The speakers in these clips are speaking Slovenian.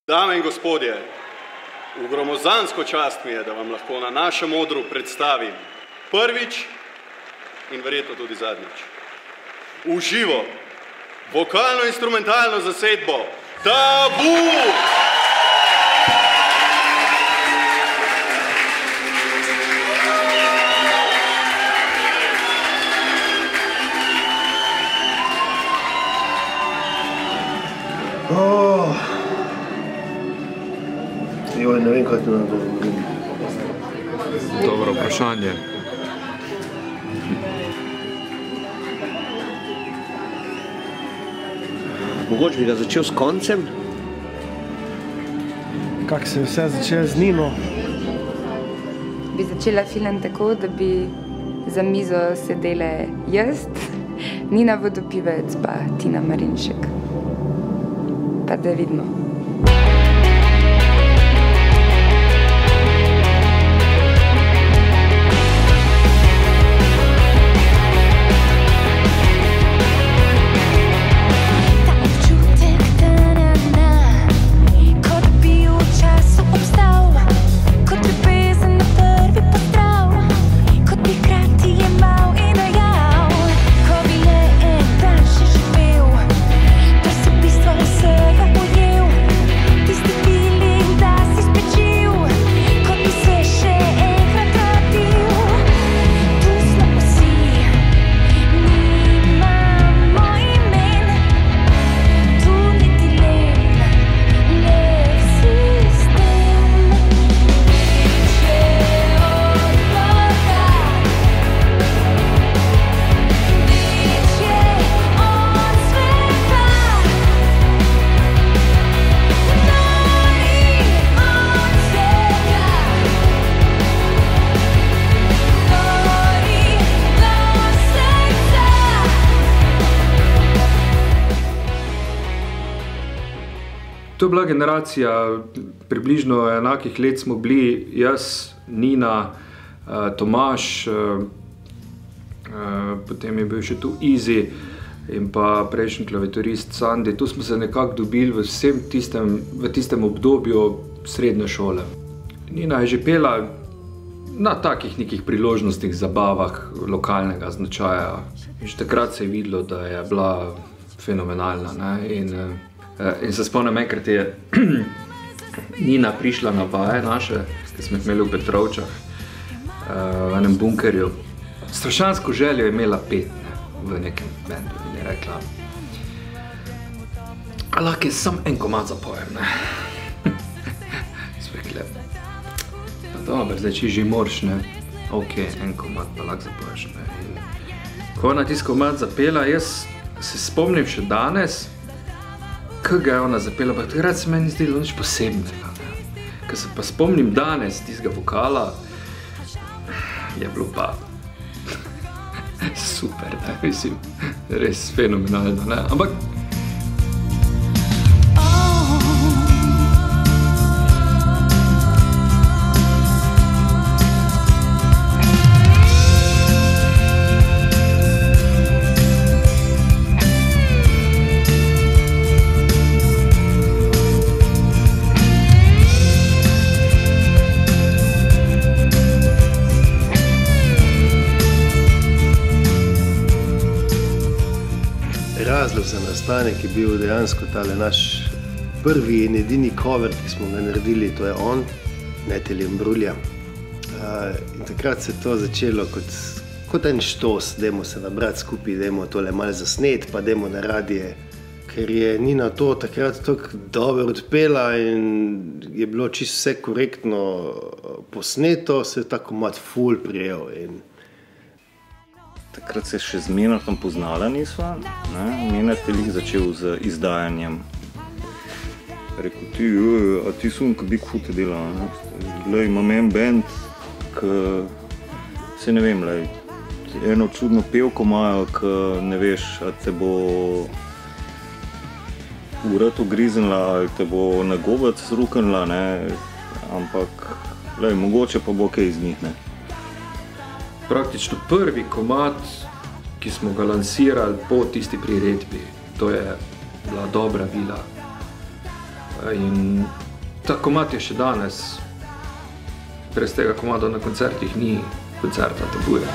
Dame in gospodje, v gromozansko čast mi je, da vam lahko na našem odru predstavim prvič in verjetno tudi zadnjič v živo vokalno-instrumentalno zasedbo Tabu! Joj, ne vem, kaj ti nam govorim. Dobro vprašanje. Mogoče bi ga začel s koncem? Kako se je vse začelo z Nino? Bi začela film tako, da bi za mizo sedele jaz, Nina Vodopivec pa Tina Marinšek. Pa da vidimo. To je bila generacija, približno enakih let smo bili, jaz, Nina, Tomaž, potem je bil še tu Izi in pa prejšnji klaviaturist Sandi. Tu smo se nekako dobili v tistem obdobju srednje šole. Nina je že pela na takih nekih priložnostih, zabavah lokalnega značaja. In že takrat se je videlo, da je bila fenomenalna, ne? In se spomnim, enkrat je Nina prišla na vaje naše, ki smo jih imeli v Petrovčah, v enem bunkerju. Strašansko željo je imela pet, ne, v nekem bendu in je rekla, a lahko jaz sam en komad zapojem, ne. Smo rekli, pa dobro, zdaj če že moraš, ne, ok, en komad pa lahko zapoješ, ne. In ko ona tisti komad zapela, jaz se spomnim še danes, kaj ga je ona zapela, pa takrat se meni zdelo nič posebnega. Ko se pa spomnim danes tistega vokala, je bilo pa super, ne, mislim, res fenomenalno, ne, ampak Razlog za nastanek je bil dejansko tale naš prvi in edini cover, ki smo ga naredili, to je on, Netelj Imbrulja. In takrat se je to začelo kot en štos, dajmo se nabrati skupaj, dajmo tole malo zasnet, pa dajmo na radije. Ker je Nina to takrat tako dobro odpela in je bilo čisto vse korektno posneto, se je ta komad ful prijel. Takrat se še z Menatom poznala nisva, ne? Menat je lih začel z izdajanjem. Rekel, a ti so ko Big Foot delal, ne? Glej, imam en band, ki se ne vem, lej, eno čudno pevko imajo, ki ne veš, a te bo urat ugriznila, ali te bo na gobec zruknila, ne? Ampak, lej, mogoče pa bo kaj iz njih, ne? Praktično prvi komad, ki smo ga lansirali po tisti priredbi, to je bila Dobra vila. In ta komad je še danes, brez tega komada na koncertih ni koncerta Tabuje.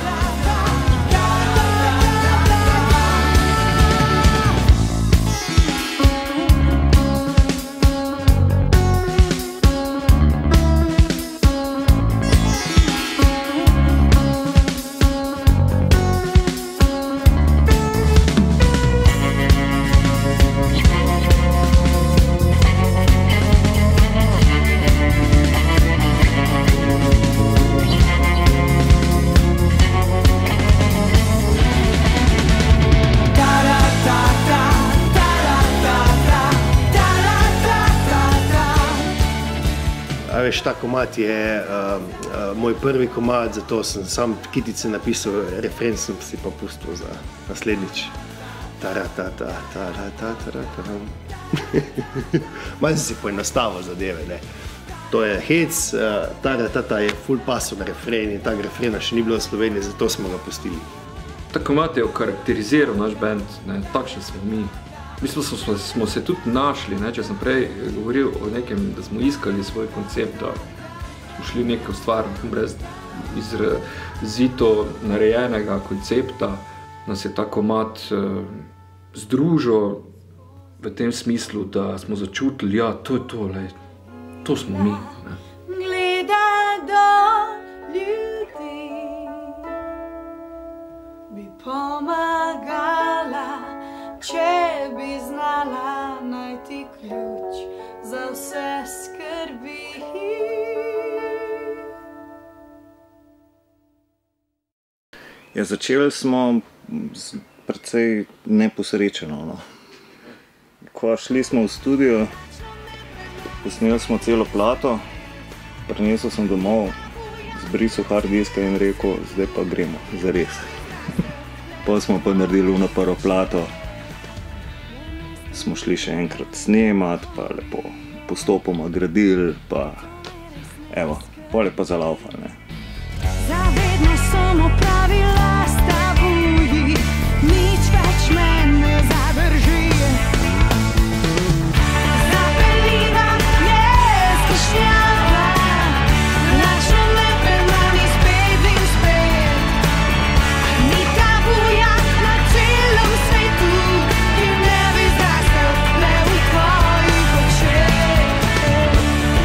Veš, ta komad je moj prvi komad, zato sem sam kitice napisal, refren sem si pa pustil za naslednjič. Malo sem si poenostavil zadeve, ne. To je hec, ta je full pasov na refren in tega refrena še ni bilo v Sloveniji, zato smo ga pustili. Ta komad je okarakteriziral naš band, ne, takšni smo mi. Mi smo se tudi našli, ne, če sem prej govoril o nekem, da smo iskali svoj koncept, da smo šli neko stvar brez izrazito narejenega koncepta, nas je ta komad združil v tem smislu, da smo začutili, ja, to je to, lej, to smo mi. Ne. Gleda do ljudi, bi pomagala, če bi znala najti ključ za vse skrbi. Ja, začeli smo precej neposrečeno. No. Ko šli smo v studio, posneli smo celo plato, prinesel sem domov, zbrisal hard diske in rekel, zdaj pa gremo, zares. Potem smo pa naredili ono prvo plato, smo šli še enkrat snemati, pa lepo postopoma gradili, pa evo, pol je pa zalaufal, ne. Zavedno sem opravila s tabuji, nič več me ne zadrži. Zapeljiva je skušnjava, načne me premani spet in spet. Ni tabuja na celem svetu, ki ne bi zrastel le v tvojih očeh.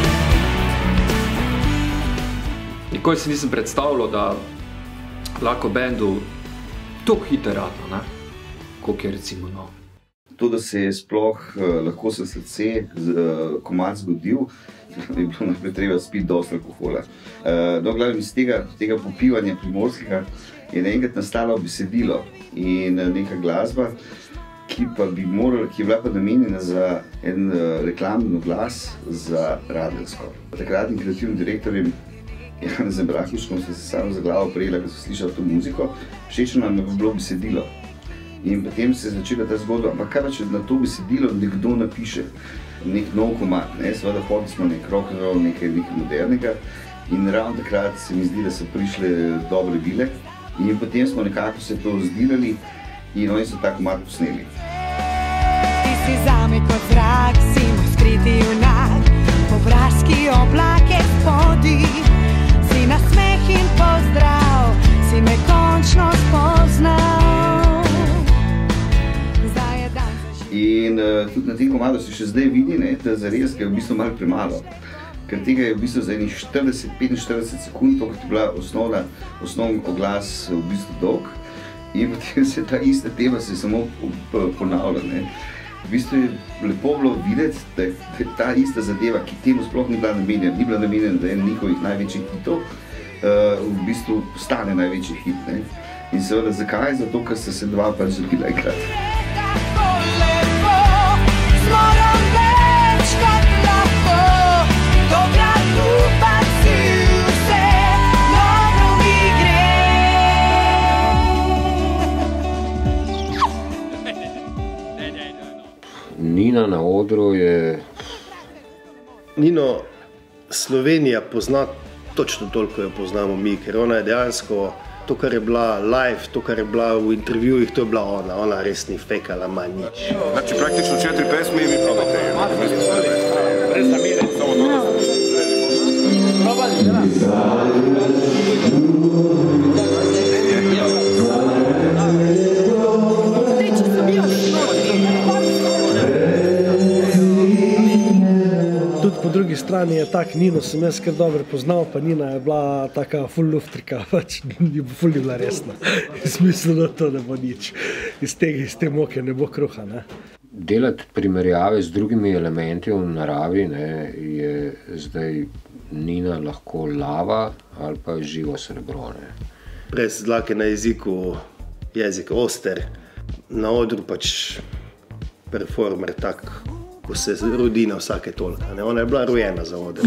Nikoli si nisem predstavljal, da lahko bendu toliko hitro rata, ne, koliko je recimo nov. To, da se je sploh lahko se srce komad zgodil, je bilo najprej treba spiti dosti alkohola. No, glavno iz tega popivanja primorskega je naenkrat nastalo besedilo in neka glasba, ki je bila pa namenjena za en reklamni oglas za radijsko. Takratnim kreativnim direktorjem Janezom Brahličkom sem se samo za glavo prijela, ko sem slišal to muziko, všečno nam je bilo besedilo. In potem se je začela ta zgodba, ampak kaj pa, če na to besedilo nekdo napiše nek nov komad, ne? Seveda hodili smo nek rock and roll, nekaj modernega in ravno takrat se mi zdi, da so prišle dobre vile in potem smo nekako se to zdirali in oni so ta komad posneli. Ti si zame kot zrak, si moj skriti junak, obrazki oblake spodi, si nasmeh in pozdrav, si me končno spoznal. In tudi na tem komadu se še zdaj vidi, ne, da zares ga je v bistvu malo premalo. Ker tega je v bistvu za enih 40-45 sekund, to kot je bila osnovni oglas v bistvu dolg. In potem se ta ista tema se samo ponavlja, ne. V bistvu je lepo bilo videti, da je ta ista zadeva, ki temu sploh ni bila namenjena, da je en njihovih največjih hitov, v bistvu postane največji hit, ne. In seveda zakaj? Zato, ker sta se dva pač želila enkrat. Nina na odru je... Nino Slovenija pozna točno toliko, jo poznamo mi, ker ona je dejansko To, kar je bila live, to, kar je bila v intervjujih, to je bila ona. Ona res ni fekala, ima nič. Znači, praktično 4 pesmi mi probate. Brez namere, samo to. Tudi po drugi strani je tak Nino, sem jaz kar dobro poznal, pa Nina je bila taka full luftrika, pač full ni bila resna. Smisleno to ne bo nič. Iz te moke ne bo kruha, ne. Delati primerjave z drugimi elementi v naravi, ne, je zdaj Nina lahko lava ali pa živo srebro, ne. Brez dlake na jeziku, jezik oster, na odru pač performer tak, ko se rodi na vsake toliko. Ona je bila rojena za oder.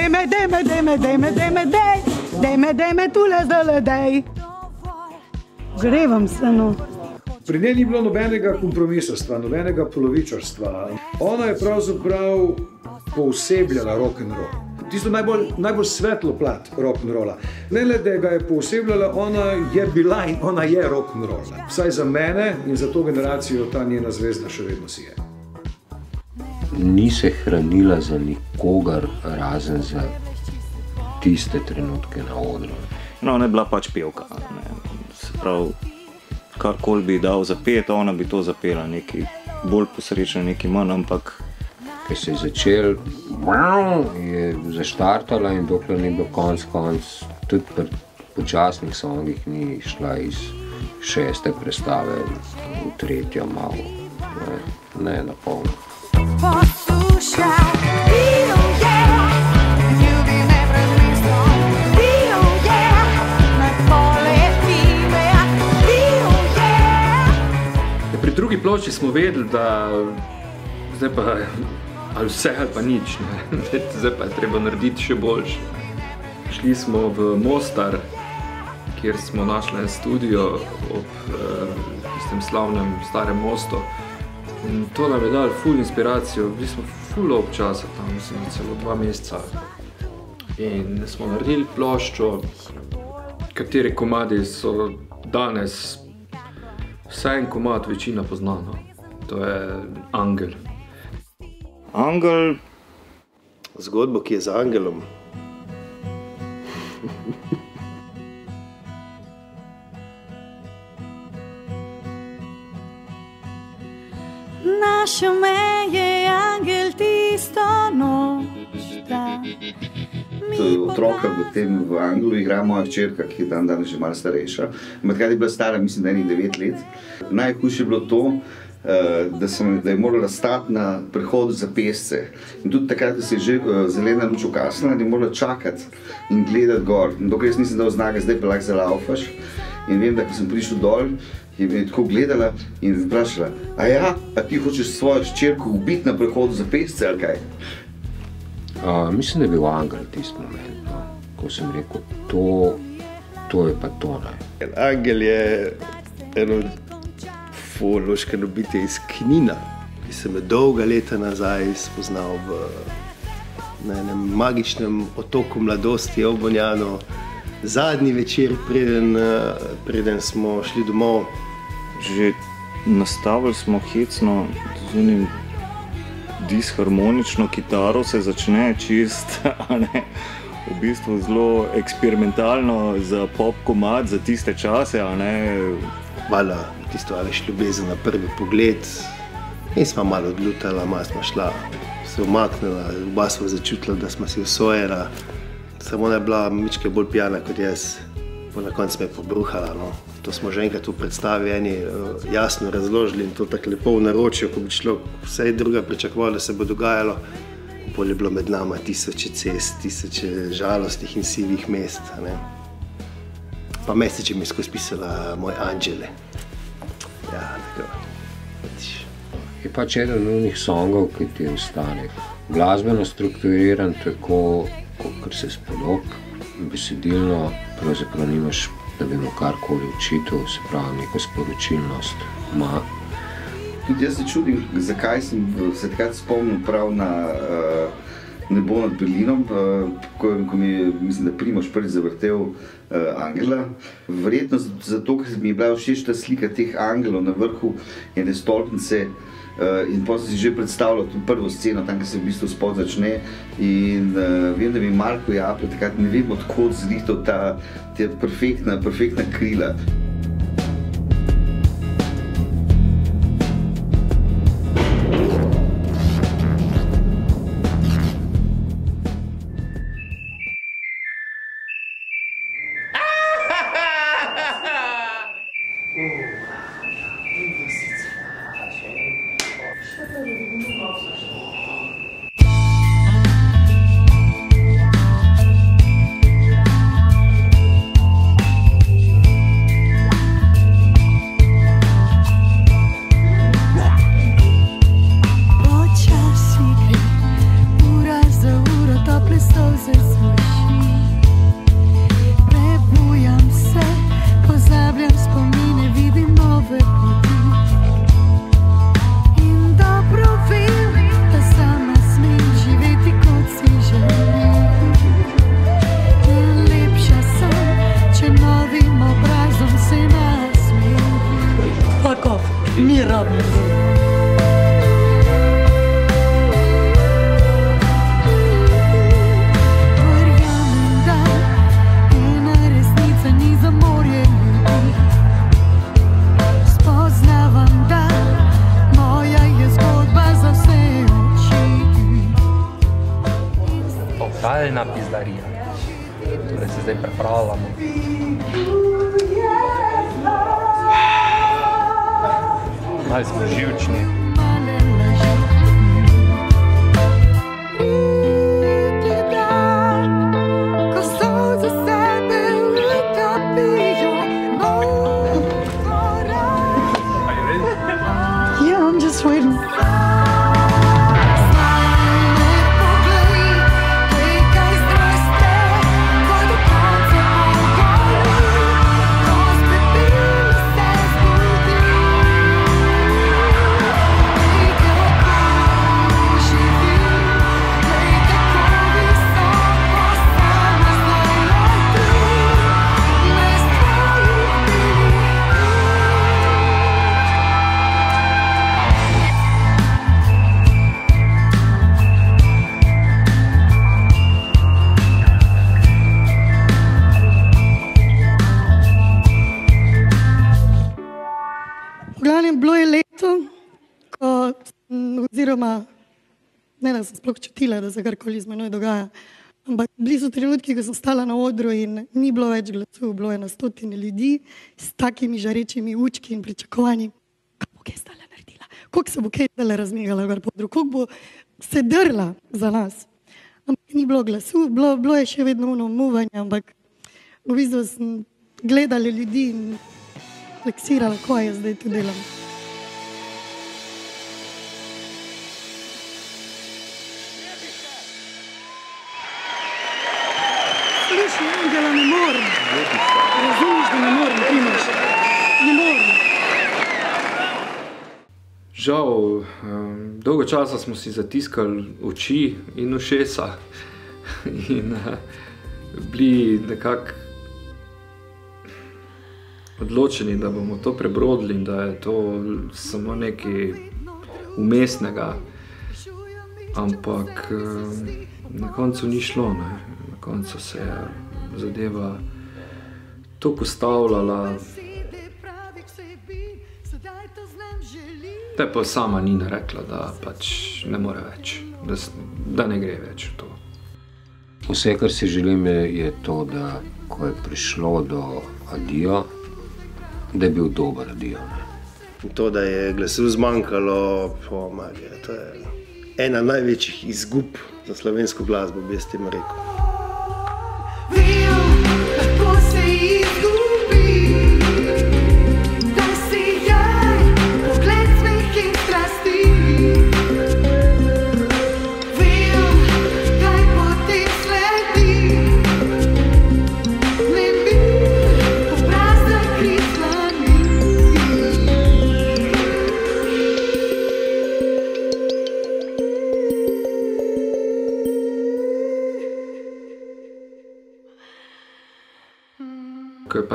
Dej me tule zdaj, dej. Grevam se, no. Pri njej ni bilo nobenega kompromisarstva, nobenega polovičarstva. Ona je pravzaprav poosebljala rock'n'roll. Tisto najbolj svetlo plat rock'n'rolla. Ne le, da ga je poosebljala, ona je bila in ona je rock'n'roll. Vsaj za mene in za to generacijo ta njena zvezda še vedno si je. Ni se hranila za nikogar, razen za tiste trenutke na odru. No, ona je bila pač pevka. Se pravi, karkoli bi dal zapet, ona bi to zapela, nekaj bolj posrečno, nekaj manj, ampak... Ko se je začel, je zaštartala in dokler ni bilo konc, tudi pri počasnih songih ni šla iz 6. predstave v 3. malo, ne na polno. Pri drugi plošči smo vedeli, da zdaj pa ali vse ali pa nič, ne. Zdaj pa je treba narediti še boljše. Šli smo v Mostar, kjer smo našli en studio ob tistem slavnem starem mostu. In to nam je dalo ful inspiracijo, bili smo ful občasa tam, mislim, celo 2 meseca. In smo naredili ploščo, kateri komadi so danes, vsaj en komad večina poznano. To je Angel. Angel... Zgodbo, ki je z angelom. Našel me je angel tisto noč, da otroka v Anglu igra moja hčerka, ki je danes že malo starejša. Medkrat je bila stara, mislim, da je 9 let. Najhujše je bilo to, da je morala stati na prehodu za pešce. In tudi takrat, ko se je že zelena luč ukasnila, da je morala čakati in gledati gor. In dokaj jaz nisem dal znaka, zdaj pa lahko zalaufaš. In vem, da ko sem prišel dol, je me tako gledala in vprašala, a ti hočeš svojo hčerko ubiti na prehodu za pešce ali kaj? Mislim, da je bil Angel tisti moment, no, ko sem rekel, to je pa to, ne. Angel je eno luškano bitje iz Knina, ki sem je dolga leta nazaj spoznal na enem magičnem otoku mladosti Obonjanu. Zadnji večer, preden smo šli domov. Že nastavili smo hecno z unim disharmonično kitaro, se začne čist, v bistvu zelo eksperimentalno za pop komad, za tiste čase, Malo tisto, ljubezen na prvi pogled. In smo malo odlutala, malo smo šla, se umaknila, oba smo začutila, da smo si usvojila. Samo ona je bila mičke bolj pijana kot jaz, na koncu me je pobruhala. No. To smo že enkrat v predstavi eni jasno razložili in to tako lepo v naročju, ko bi človek vse druga pričakoval, da se bo dogajalo. Bolje je bilo med nama tisoče cest, tisoče žalostnih in sivih mest. Pa Message mi je skozi pisala Moj anđele. Ja, tako. Je pač eden od onih songov, ki ti ostane glasbeno strukturiran, tako, kot se spodok, besedilno, pravzaprav nimaš, da bi mu karkoli učitelj, se pravi, neko sporočilnost ima. Tudi jaz se čudim, zakaj sem se takrat spomnil prav na Nebo nad Berlinom, ko mislim, da Primož prvič zavrtel angela. Verjetno zato, ker mi je bila všeč ta slika teh angelov na vrhu ene stolpnice in potem si že predstavljal to prvo sceno, tam, ki se v bistvu spod začne. In vem, da mi Marko Japl takrat ne vem, odkot zrihtal ta perfektna krila. Totalna pizdarija. Torej se zdaj pripravljamo. Malo smo živčni. Yeah, I'm just waiting. Bilo je leto, oziroma ne da sem sploh čutila, da se karkoli z menoj dogaja, ampak bili so trenutki, ko sem stala na odru in ni bilo več glasu, bilo je na 100 ljudi s takimi žarečimi učki in pričakovanji, kaj bo kaj stala naredila, koliko se bo kaj zdaj razmigala gor po odru, koliko bo se drla za nas. Ampak ni bilo glasu, bilo je še vedno ono muvanje, ampak v bistvu sem gledala ljudi in refleksirala, kaj jaz zdaj tu delam. Sliši, Angela, ne morem. Razumiš, da ne morem, Primož. Ne morem. Žal, dolgo časa smo si zatiskali oči in ušesa in bili nekako odločeni, da bomo to prebrodili in da je to samo nekaj umestnega, ampak na koncu ni šlo, ne. Na koncu se je zadeva toliko ustavljala, da je pa sama Nina rekla, da pač ne more več, da ne gre več v to. Vse, kar si želim, je to, da ko je prišlo do adijo, da je bil dober adijo. To, da je glasu zmanjkalo, to je ena največjih izgub za slovensko glasbo, bi jaz tem rekel.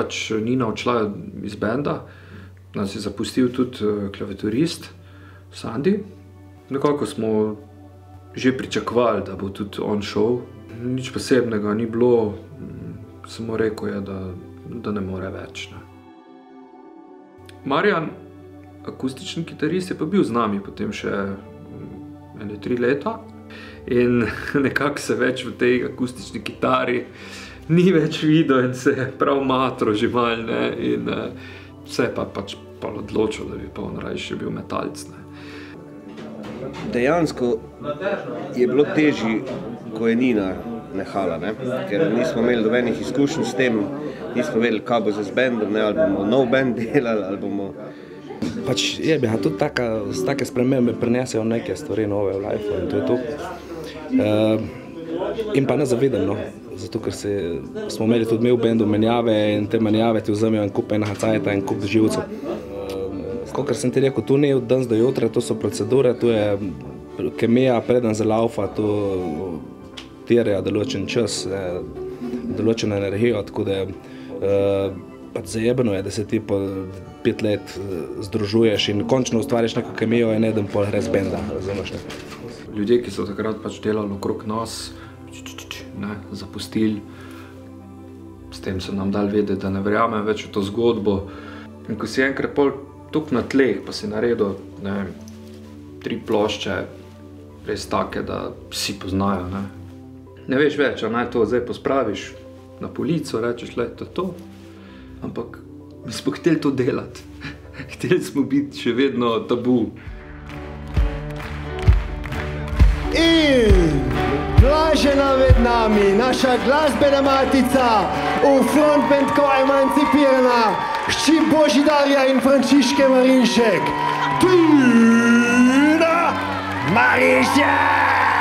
pač Nina odšla iz benda, nas je zapustil tudi klaviaturist Sandi. Nekako smo že pričakovali, da bo tudi on šel. Nič posebnega ni bilo, samo rekel je, da ne more več. Ne. Marjan, akustični kitarist, je pa bil z nami potem še 3 leta in nekako se več v tej akustični kitari ni več videl in se je prav matro že malo, ne, in se je pa pač odločil, da bi pa on raje še bil metalc, ne. Dejansko je bilo težje, ko je Nina nehala, ne? Ker nismo imeli dobenih izkušenj s tem, nismo vedeli, kaj bo z bendom, ne? Ali bomo nov bend delali, ali bomo... Pač je, tudi take spremembe prinesejo neke stvari nove v life in to je to. In pa ne zavedam, no? Zato ker smo imeli tudi v bendu menjave in te menjave ti vzamejo en kup enega cajta in kup živcev. Kakor sem ti rekel, to ne je od danes do jutra, to so procedure, to je kemija, preden zalaufa, to terja določen čas, določeno energijo, tako da pač zajebeno je, da se ti po 5 let združuješ in končno ustvariš neko kemijo in eden pol res benda, razumeš? Ljudje, ki so takrat pač delali okrog nas, zapustili, s tem so nam dali vedeti, da ne verjamem več v to zgodbo. In ko si enkrat pol tuk na tleh, pa si naredil, ne vem, 3 plošče, res take, da vsi poznajo, ne. Ne veš več, a naj to zdaj pospraviš na polico, rečeš, le, to je to. Ampak mi smo hteli to delati. Hteli smo biti še vedno tabu. In Blažena med nami, naša glasbena matica, v frontband ko emancipirana, hči Božidarja in Frančiške Marinšek, Tina Marinšek!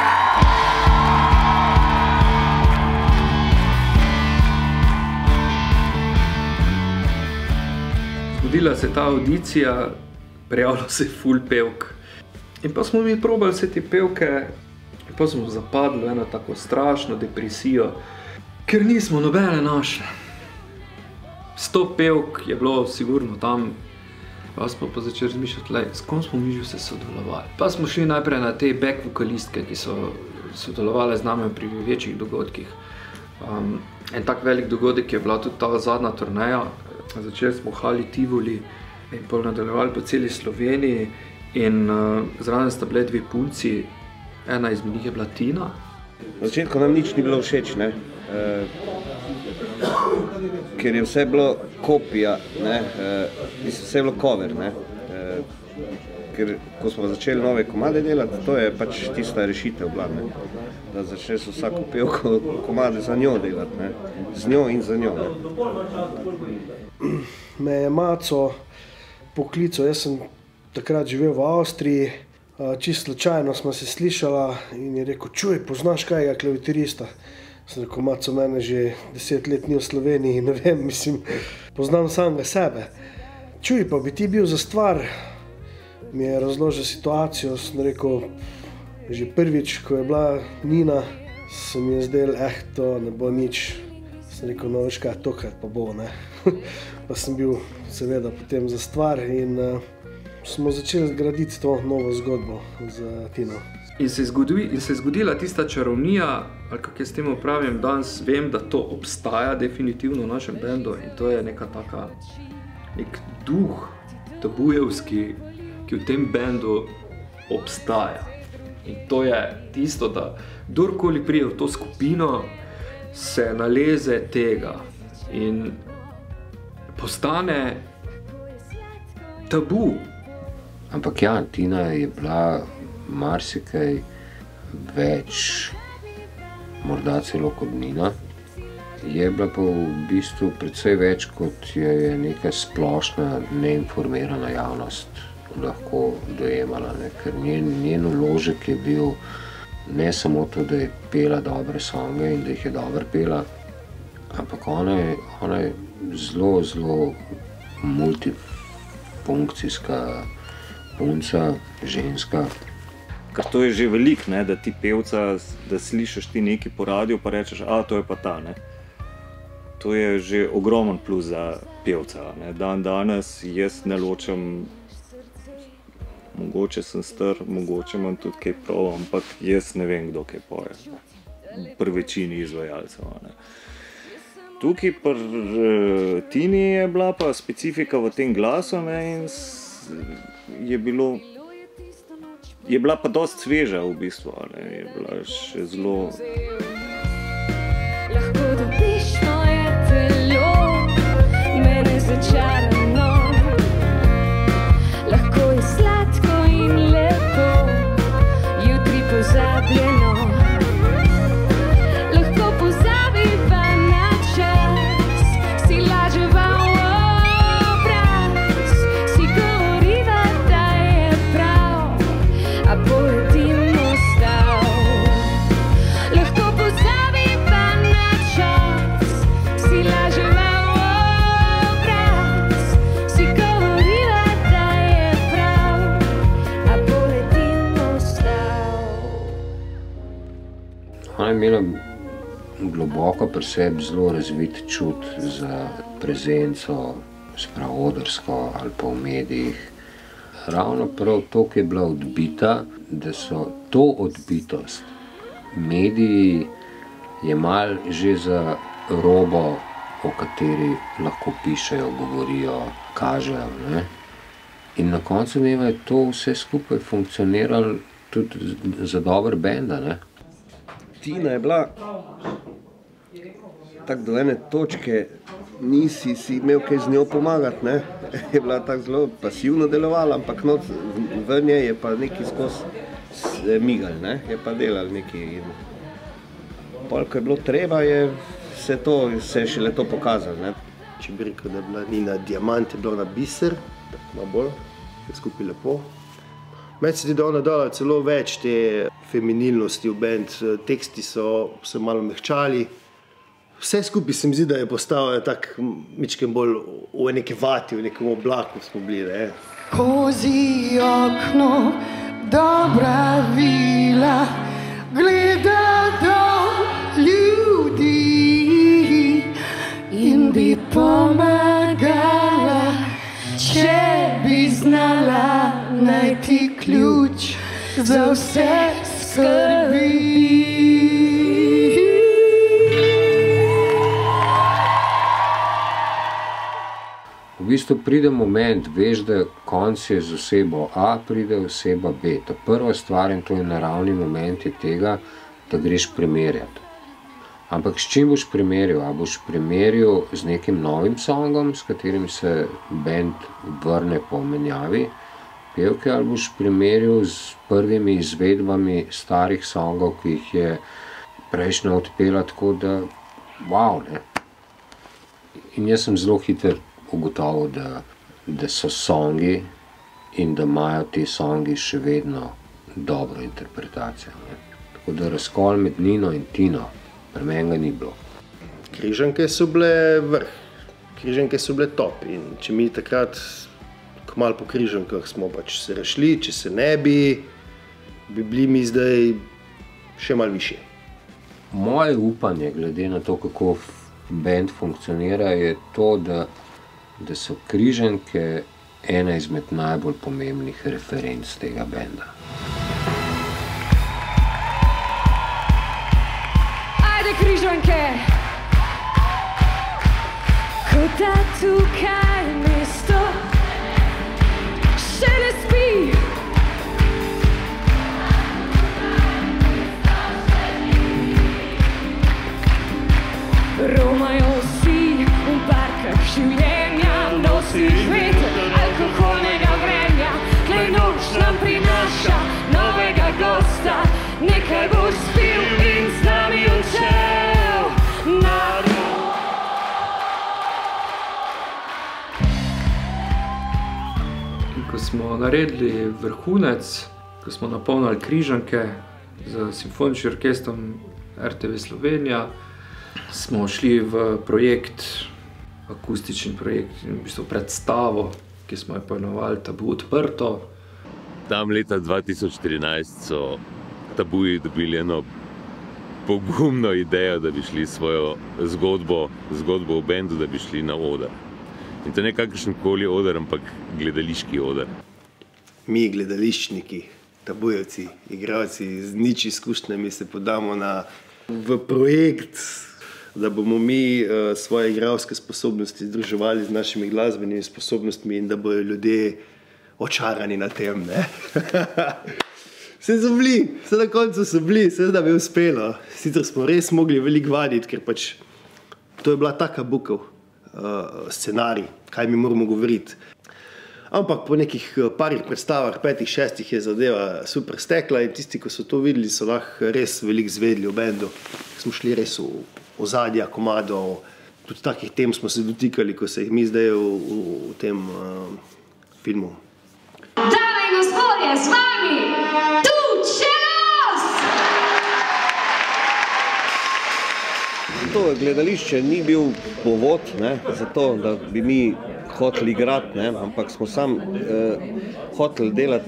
Zgodila se ta audicija, prijavilo se je ful pevk. In pa smo mi probali vse te pevke, in pa smo zapadli v eno tako strašno depresijo, ker nismo nobene našli. 100 pevk je bilo sigurno tam, pa smo pa začeli razmišljati, s kom smo mi že vse sodelovali. Pa smo šli najprej na te back vokalistke, ki so sodelovali z nami pri večjih dogodkih. En tak velik dogodek je bila tudi ta zadnja turneja. Začeli smo v Hali Tivoli in pol nadaljevali po celi Sloveniji in zraven sta bile 2 punci, ena izmed njih je bila Tina. Na začetku nam nič ni bilo všeč, ne? Ker je vse bilo kopija, ne? Vse je bilo cover, ne? Ker ko smo začeli nove komade delati, to je pač tista rešitev bila, ne? Da začneš vsako pevko komade za njo delati, ne? Z njo in za njo, ne? Me je Maco poklical, jaz sem takrat živel v Avstriji, čisto slučajno smo se slišala in je rekel, čuj, poznaš kajega klaviaturista? Sem rekel, Maco, mene že 10 let ni v Sloveniji, ne vem, mislim, poznam samega sebe. Čuj, pa bi ti bil za stvar, mi je razložil situacijo, sem rekel, že prvič, ko je bila Nina, se mi je zdel, to ne bo nič. Sem rekel, no veš kaj, tokrat pa bo, ne. Pa sem bil seveda potem za stvar in smo začeli graditi to novo zgodbo z Tino. In se je zgodila tista čarovnija, ali kako jaz temu pravim, danes vem, da to obstaja definitivno v našem bendu in to je neka taka, nek duh tabujevski, ki v tem bendu obstaja. In to je tisto, da kdorkoli pride v to skupino, se naleze tega in postane tabu. Ampak ja, Tina je bila marsikaj več, morda celo kot Nina. Je bila pa v bistvu precej več, kot je neka splošna neinformirana javnost lahko dojemala, ne? Ker njen vložek je bil ne samo to, da je pela dobre songe in da jih je dobro pela, ampak ona je zelo, zelo multifunkcijska punca, ženska. Ker to je že veliko, ne, da ti pevca, da slišiš ti nekaj po radiju, pa rečeš, to je pa ta, ne. to je že ogromen plus za pevca. Dan danes jaz ne ločem, mogoče sem star, mogoče imam tudi kaj prav, ampak jaz ne vem, kdo kaj poje. Pri večini izvajalcev. Tukaj pri Tini je bila pa specifika v tem glasu, in je bila pa dosti sveža v bistvu, je bila še zelo... Lahko dobiš moje telo, mene začarano, lahko je sladko in lepo, jutri pozabljeno. Lahko pozabiva na čas, si laževa v obraz, si govoriva, da je prav, a poletimo stav. Lahko pozabiva na čas, si laževa v obraz, si govoriva, da je prav, a poletimo stav. Ona je imela globoko pri sebi zelo razvit čut za prezenco, spravo odrsko ali pa v medijih. Ravno prav to, ki je bila odbita, da so to odbitost mediji jemali že za robo, o kateri lahko pišejo, govorijo, kažejo. Ne? In na koncu dneva je to vse skupaj funkcioniralo tudi za dober benda. Ne? Tina je bila tako do ene točke, nisi si imel kaj z njo pomagati, ne? Je bila tako zelo pasivno delovala, ampak v njej je pa nekaj skozi migal, ne? Je pa delal nekaj. Pol, ko je bilo treba, se je šele to pokazalo, ne? Če bi rekel, da je bila Nina diamant, je bila na biser, tako malo bolj, je skupaj lepo. Meni se ti, da ona dala celo več te feminilnosti v band, teksti so se malo mehčali. Vse skupaj se mi zdi, da je postavljeno tako mičkem bolj v neke vati, v nekem oblaku smo bili, ne? Skozi okno dobra vila gleda do ljudi in bi pomagala, če bi znala najti ključ za vse skrbi. V bistvu pride moment, veš, da konc je z osebo A, pride oseba B. Ta prva stvar in to je naravni moment je tega, da greš primerjati. Ampak s čim boš primerjal? A boš primerjal z nekim novim songom, s katerim se band vrne po menjavi pevke, ali boš primerjal z prvimi izvedbami starih songov, ki jih je prejšnja odpela tako, da wow, ne? In jaz sem zelo hiter ugotovil, da so songi in da imajo ti songi še vedno dobro interpretacijo. Ne? Tako da razkol med Nino in Tino pri meni ga ni bilo. Križanke so bile vrh, križanke so bile top in če mi takrat kmalu po križankah smo pač se rešli, če se ne bi bili mi zdaj še malo višje. Moje upanje glede na to, kako band funkcionira, je to, da so križanke ena izmed najbolj pomembnih referenc tega benda. Ajde križanke, kot da tukaj mesto še ne spi. Romajo vsi v barkah življenja, nosiš veter alkoholnega vrenja, tlej noč nam prinaša novega gosta, nekaj boš spil in z nami odšel na dol. In ko smo naredili vrhunec, ko smo napolnili križanke z simfoničnim orkestrom RTV Slovenija, smo šli v projekt, akustični projekt, v bistvu predstavo, ki smo jo poimenovali Tabu odprto. Tam leta 2013 so Tabuji dobili eno pogumno idejo, da bi šli svojo zgodbo v bendu, da bi šli na oder. In to ne kakršenkoli oder, ampak gledališki oder. Mi, gledališčniki, tabujevci, igralci z nič izkušnjami se podamo v projekt, da bomo mi svoje igralske sposobnosti združevali z našimi glasbenimi sposobnostmi in da bojo ljudje očarani na tem, ne? Vse so bili, vse na koncu so bili, vse da bi uspelo. Sicer smo res mogli veliko vaditi, ker pač to je bila taka bukev scenarij, kaj mi moramo govoriti. Ampak po nekih parih predstavah, 5-6 je zadeva super stekla in tisti, ko so to videli, so lahko res veliko zvedli v bendu. Smo šli res v ozadja komadov, tudi takih tem smo se dotikali, ko se jih mi zdaj v tem filmu. Dame in gospodje, z vami Tučelos! To gledališče ni bil povod, za to, da bi mi hoteli igrati, ampak smo sam hoteli delati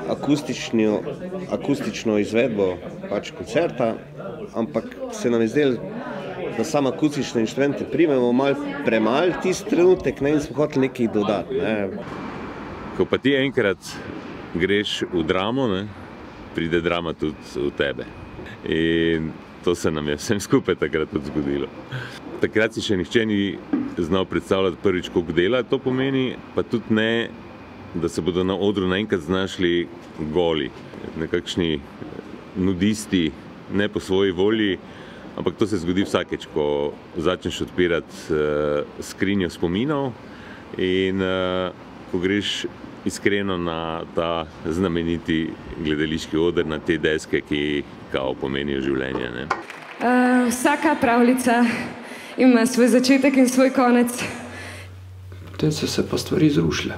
akustično izvedbo pač koncerta, ampak se nam je zdelo, da samo akustične inštrumente primemo malo premalo tisti trenutek, in smo hoteli nekaj dodati. Ko pa ti enkrat greš v dramo, pride drama tudi v tebe. In to se nam je vsem skupaj takrat tudi zgodilo. Takrat si še nihče ni znal predstavljati prvič, koliko dela to pomeni, pa tudi ne, da se bodo na odru naenkrat znašli goli, nekakšni nudisti, ne po svoji volji, ampak to se zgodi vsakeč, ko začneš odpirati skrinjo spominov in ko greš iskreno na ta znameniti gledališki oder, na te deske, ki kao pomenijo življenje. Vsaka pravljica ima svoj začetek in svoj konec. Potem so se pa stvari zrušile.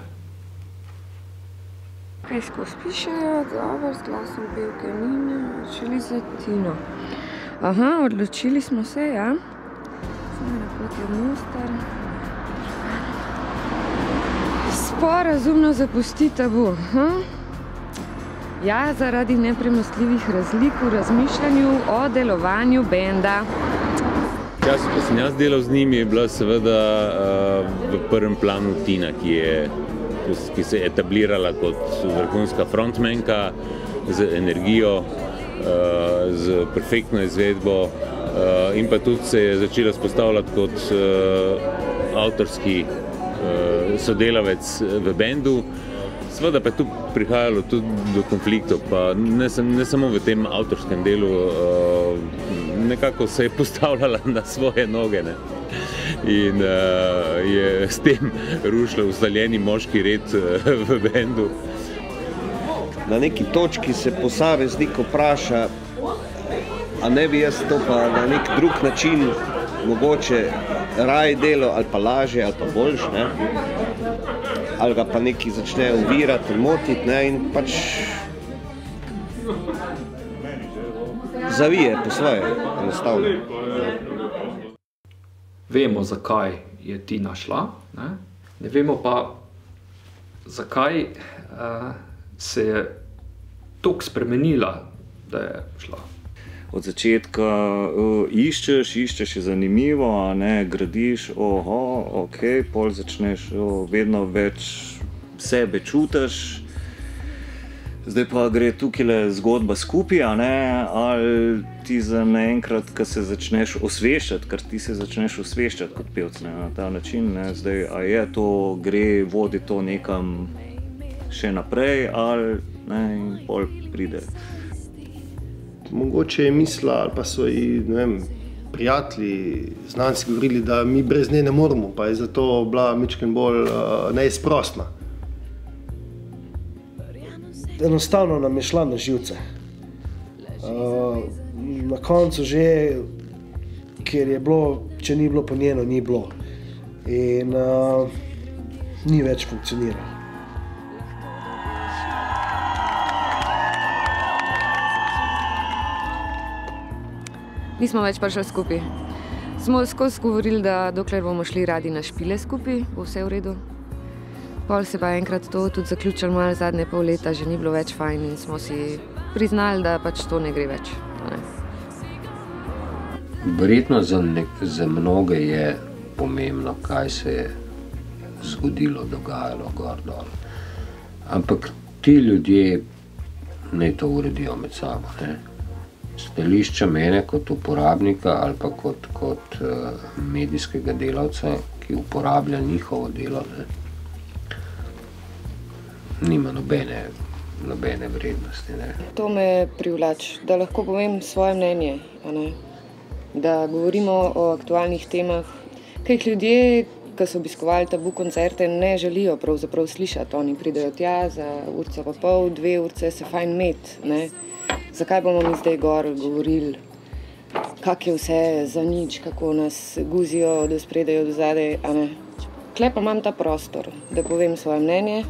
Kaj skozi pišejo, govor z glasom pevke Nine, odločili za Tino. Aha, odločili smo se, ja. Zdaj na poti v Mostar. Sporazumno zapustite bo. Ja, zaradi nepremostljivih razlik v razmišljanju o delovanju benda. Čas, ko sem jaz delal z njimi, je bila seveda v prvem planu Tina, ki se je etablirala kot vrhunska frontmenka z energijo, z perfektno izvedbo in pa tudi se je začela spostavljati kot avtorski sodelavec v bendu. Seveda pa je tu prihajalo tudi do konfliktov, pa ne samo v tem avtorskem delu, nekako se je postavljala na svoje noge in je s tem rušila ustaljeni moški red v bendu. Na neki točki se posameznik vpraša, a ne bi jaz to pa na nek drug način mogoče raje delo ali pa lažje ali pa boljše, ali ga pa neki začne ovirati in motiti in pač zavije po svoje, enostavno. Vemo, zakaj je Tina šla, ne vemo pa, zakaj se je toliko spremenila, da je šla. Od začetka iščeš, je zanimivo, gradiš, ok, pol začneš, vedno več sebe čutiš. Zdaj pa gre tukaj zgodba skupaj, ali ti za naenkrat, ko se začneš osveščati, ker ti se začneš osveščati kot pevc na ta način, zdaj, a je to, vodi to nekam še naprej, ali in pol pride. Mogoče je mislila, ali pa so ji, prijatelji, znanci govorili, da mi brez nje ne moramo, pa je zato bila mičken bolj neizprostna. Enostavno nam je šla na živce. Na koncu že, ker je bilo, če ni bilo po njeno, ni bilo. In ni več funkcioniralo. Nismo več prišli skupaj. Smo skozi govorili, da dokler bomo šli radi na špile skupaj, bo vse v redu. Pol se pa enkrat to tudi zaključili malo zadnje pol leta, že ni bilo več fajn in smo si priznali, da pač to ne gre več. Verjetno za mnoge je pomembno, kaj se je zgodilo, dogajalo gor dol. Ampak ti ljudje naj to uredijo med sabo. Ne? Stališča mene kot uporabnika ali pa kot medijskega delavca, ki uporablja njihovo delo, ne? Nima nobene vrednosti. Ne? To me privlači, da lahko povem svoje mnenje, a ne? Da govorimo o aktualnih temah, ki jih ljudje, ki so obiskovali Tabu koncerte, ne želijo pravzaprav slišati. Oni pridejo tja za urco pa pol, 2 urce se fajn imeti, ne? Zakaj bomo mi zdaj gor govorili, kak je vse za nič, kako nas guzijo do spredaj, do zadaj, a ne? Tule pa imam ta prostor, da povem svoje mnenje,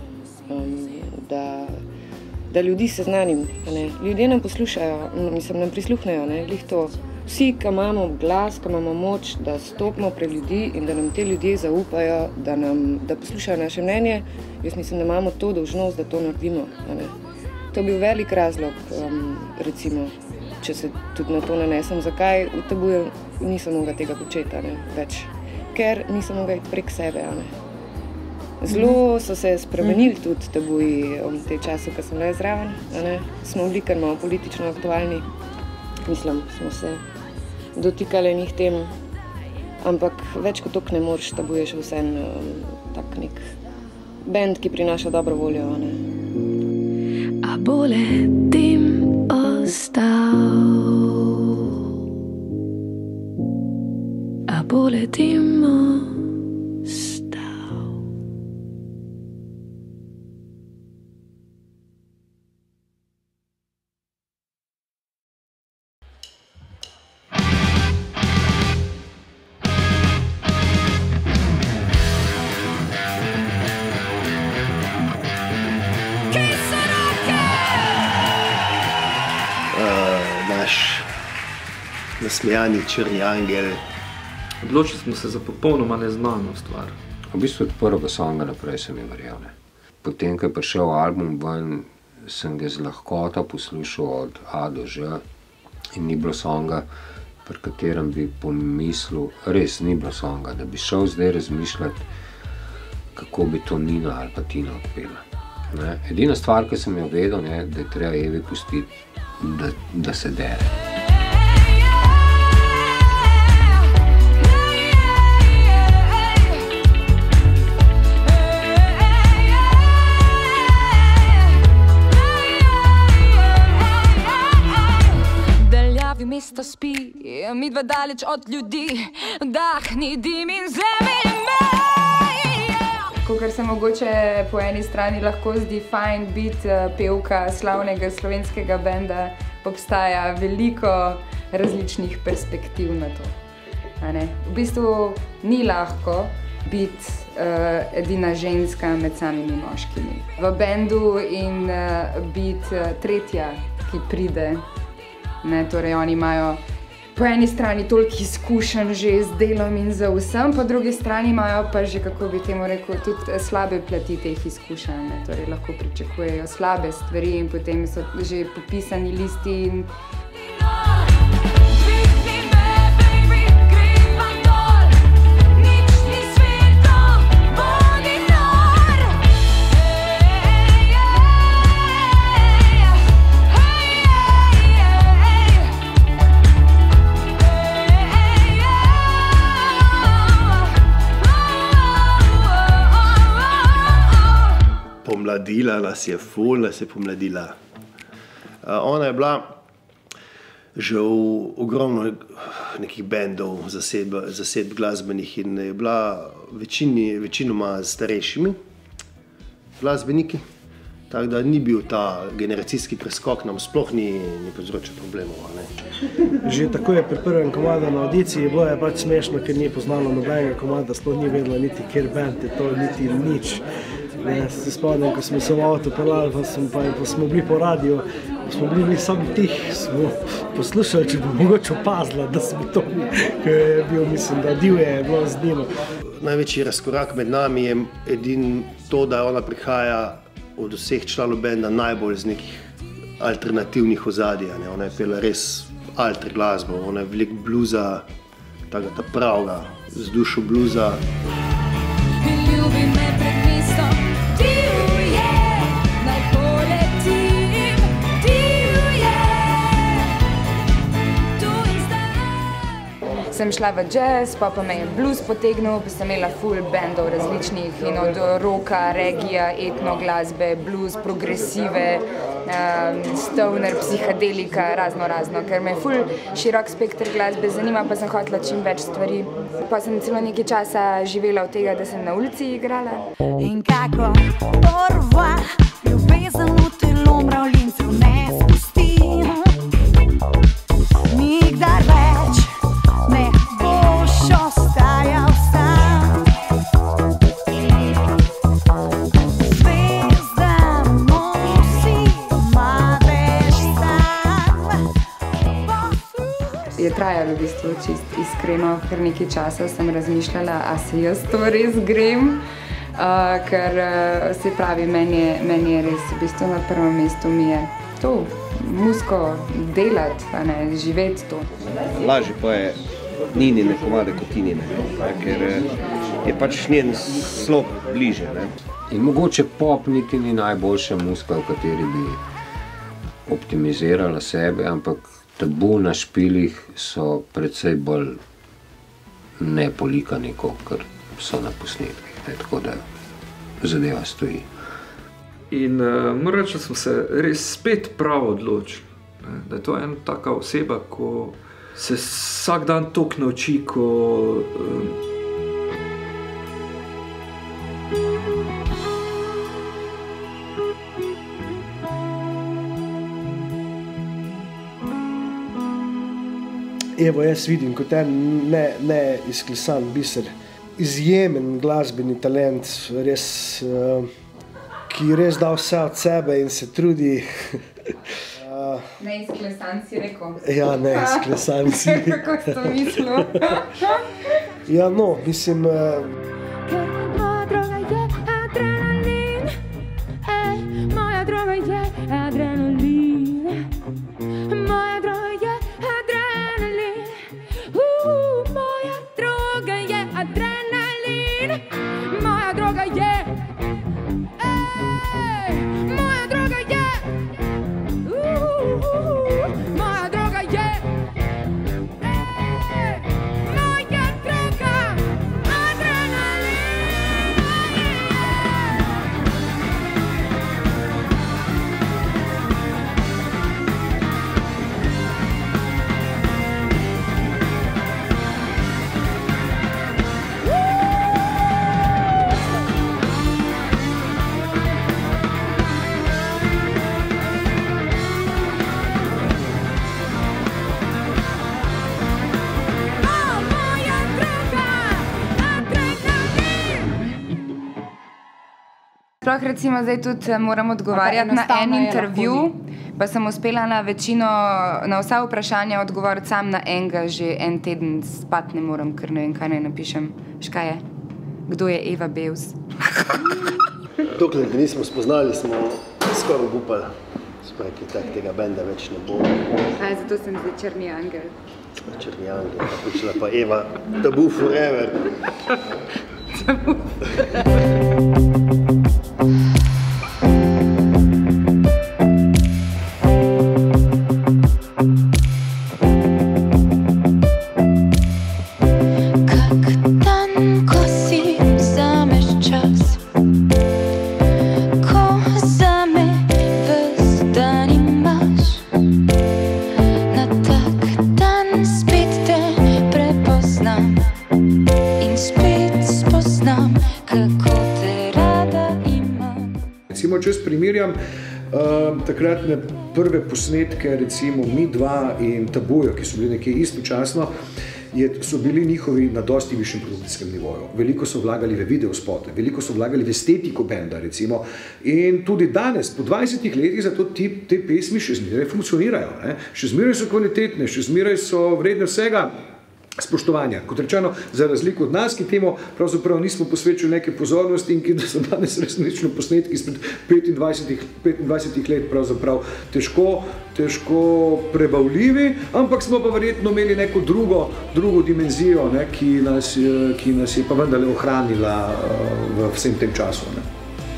da ljudi seznanim, a ne? Ljudje nam poslušajo, nam prisluhnejo, ne? Glih to. Vsi, ki imamo glas, ki imamo moč, da stopimo pred ljudi in da nam te ljudje zaupajo, da poslušajo naše mnenje, jaz mislim, da imamo to dolžnost, da to naredimo, a ne? To je bil velik razlog, recimo, če se tudi na to nanesem, zakaj v Tabuju nisem mogla tega početi, a ne, več. Ker nisem mogla iti prek sebe, a ne. Zelo so se spremenili tudi Tabuji v te času, ko sem bila zraven, a ne. Smo bili kar malo politično aktualni, mislim, smo se dotikali enih tem, ampak več kot toliko ne moreš, Tabu je še vseeno tak nek bend, ki prinaša dobro voljo, a ne. A bo le dim ostal, a bo le dim ostal. Nasmejani črni angel. Odločili smo se za popolnoma neznano stvar. V bistvu od prvega songa naprej sem je verjel. Potem, ko je prišel album ven, sem ga z lahkoto poslušal od A do Ž in ni bilo songa, pri katerem bi pomislil, res ni bilo songa, da bi šel zdaj razmišljati, kako bi to Nina ali pa Tina odpela. Ne? Edina stvar, ki sem jo vedel, ne, da je treba Evi pustiti, da se dere. Mesto spi, midva daleč od ljudi, dahni dim in zemlji me. Kakor se mogoče po eni strani lahko zdi fajn biti pevka slavnega slovenskega benda, obstaja veliko različnih perspektiv na to. V bistvu ni lahko biti edina ženska med samimi moškimi v bendu in biti tretja, ki pride. Torej, oni imajo po eni strani toliko izkušenj že z delom in za vsem, po drugi strani imajo pa že, kako bi temu rekel, tudi slabe plati teh izkušenj. Torej, lahko pričakujejo slabe stvari in potem so že popisani listi in pomladila nas je, ful nas je pomladila. Ona je bila že v ogromno nekih bendov, zasedb glasbenih in je bila večinoma starejšimi glasbeniki, tako da ni bil ta generacijski preskok, nam sploh ni povzročil problemov. Že tako je pri prvem komadu na audiciji, bilo je pač smešno, ker ni poznalo nobenega komada, sploh ni vedela niti kjer band je to, niti nič. Se spomnim, ko smo se v avto pelali, pa smo bili po radiju, smo bili samo tih, smo poslušali, če bi mogoče opazila, da smo to mi, ko je bil, mislim, da divje je bilo z njim. Največji razkorak med nami je edin to, da ona prihaja od vseh članov benda najbolj z nekih alternativnih ozadij. Ona je pela res alter glasbo, ona je veliko bluza, takega ta pravga, z dušo bluza. Ljubi me pred mestom, divje, naj poletim, divje, tu in zdaj. Sem šla v jazz, pa me je blues potegnil, pa sem imela full bandov različnih in od rocka, regija, etno glasbe, blues, progresive, stoner, psihadelika, razno, ker me je full širok spekter glasbe zanima, pa sem hotela čim več stvari. Pa sem celo nekaj časa živela od tega, da sem na ulici igrala. In kako prva ljubezen v telo mravljincev ne spusti, nikdar več ne boš ostajal sam. Je trajalo v bistvu čist iskreno, ker nekaj časa sem razmišljala, a se jaz to res grem, ker se pravi, meni je res v bistvu na prvem mestu mi je to, muziko delati, a ne, živeti to. Lažje pa je Ninine komade kot Tinine, ker je pač njen slog bliže. Ne? In mogoče pop niti ni najboljša muzika, v kateri bi optimizirala sebe, ampak Tabu na špilih so precej bolj nepolikani, kot so na posnetkih, tako da zadeva stoji. In moram reči, da smo se res spet prav odločili, da je to ena taka oseba, ko se vsak dan toliko nauči, ko Evo, jaz vidim kot en neizklesan biser, izjemen glasbeni talent, res, ki res da vse od sebe in se trudi. Neizklesan si rekel? Ja, neizklesan si. Kako si to mislil? Ja, no, mislim... Moja droga je adrenalin, moja droga je adrenalin, moja droga je adrenalin, moja droga je adrenalin, moja droga je, moja droga je, moja droga je, moja droga, adrenalin. Sploh recimo zdaj tudi moram odgovarjati na en intervju, pa sem uspela na večino, na vsa vprašanja odgovoriti sam na enega, že en teden spat ne morem, ker ne vem, kaj naj napišem. Škaj je? Kdo je Eva Bevs? Dokler ga nismo spoznali, smo skoraj obupali. Spaj, tega benda več ne bo. Aj, zato sem zdaj Črni angel. Črni angel, počela pa Eva, Tabu forever. Tabu forever. Če primerjam takratne prve posnetke, recimo Mi dva in Tabujo, ki so bili nekje istočasno, so bili njihovi na dosti višjem produkcijskem nivoju. Veliko so vlagali v videospote, veliko so vlagali v estetiko benda, recimo. In tudi danes, po 20 letih, zato te pesmi še zmeraj funkcionirajo. Ne? Še zmeraj so kvalitetne, še zmeraj so vredne vsega. spoštovanja. Kot rečeno, za razliko od nas, ki temu pravzaprav nismo posvečili neke pozornosti in ki so danes resnično posnetki izpred 25 let pravzaprav težko prebavljivi, ampak smo pa verjetno imeli neko drugo dimenzijo, ne, ki nas je pa vendarle ohranila v vsem tem času. Ne.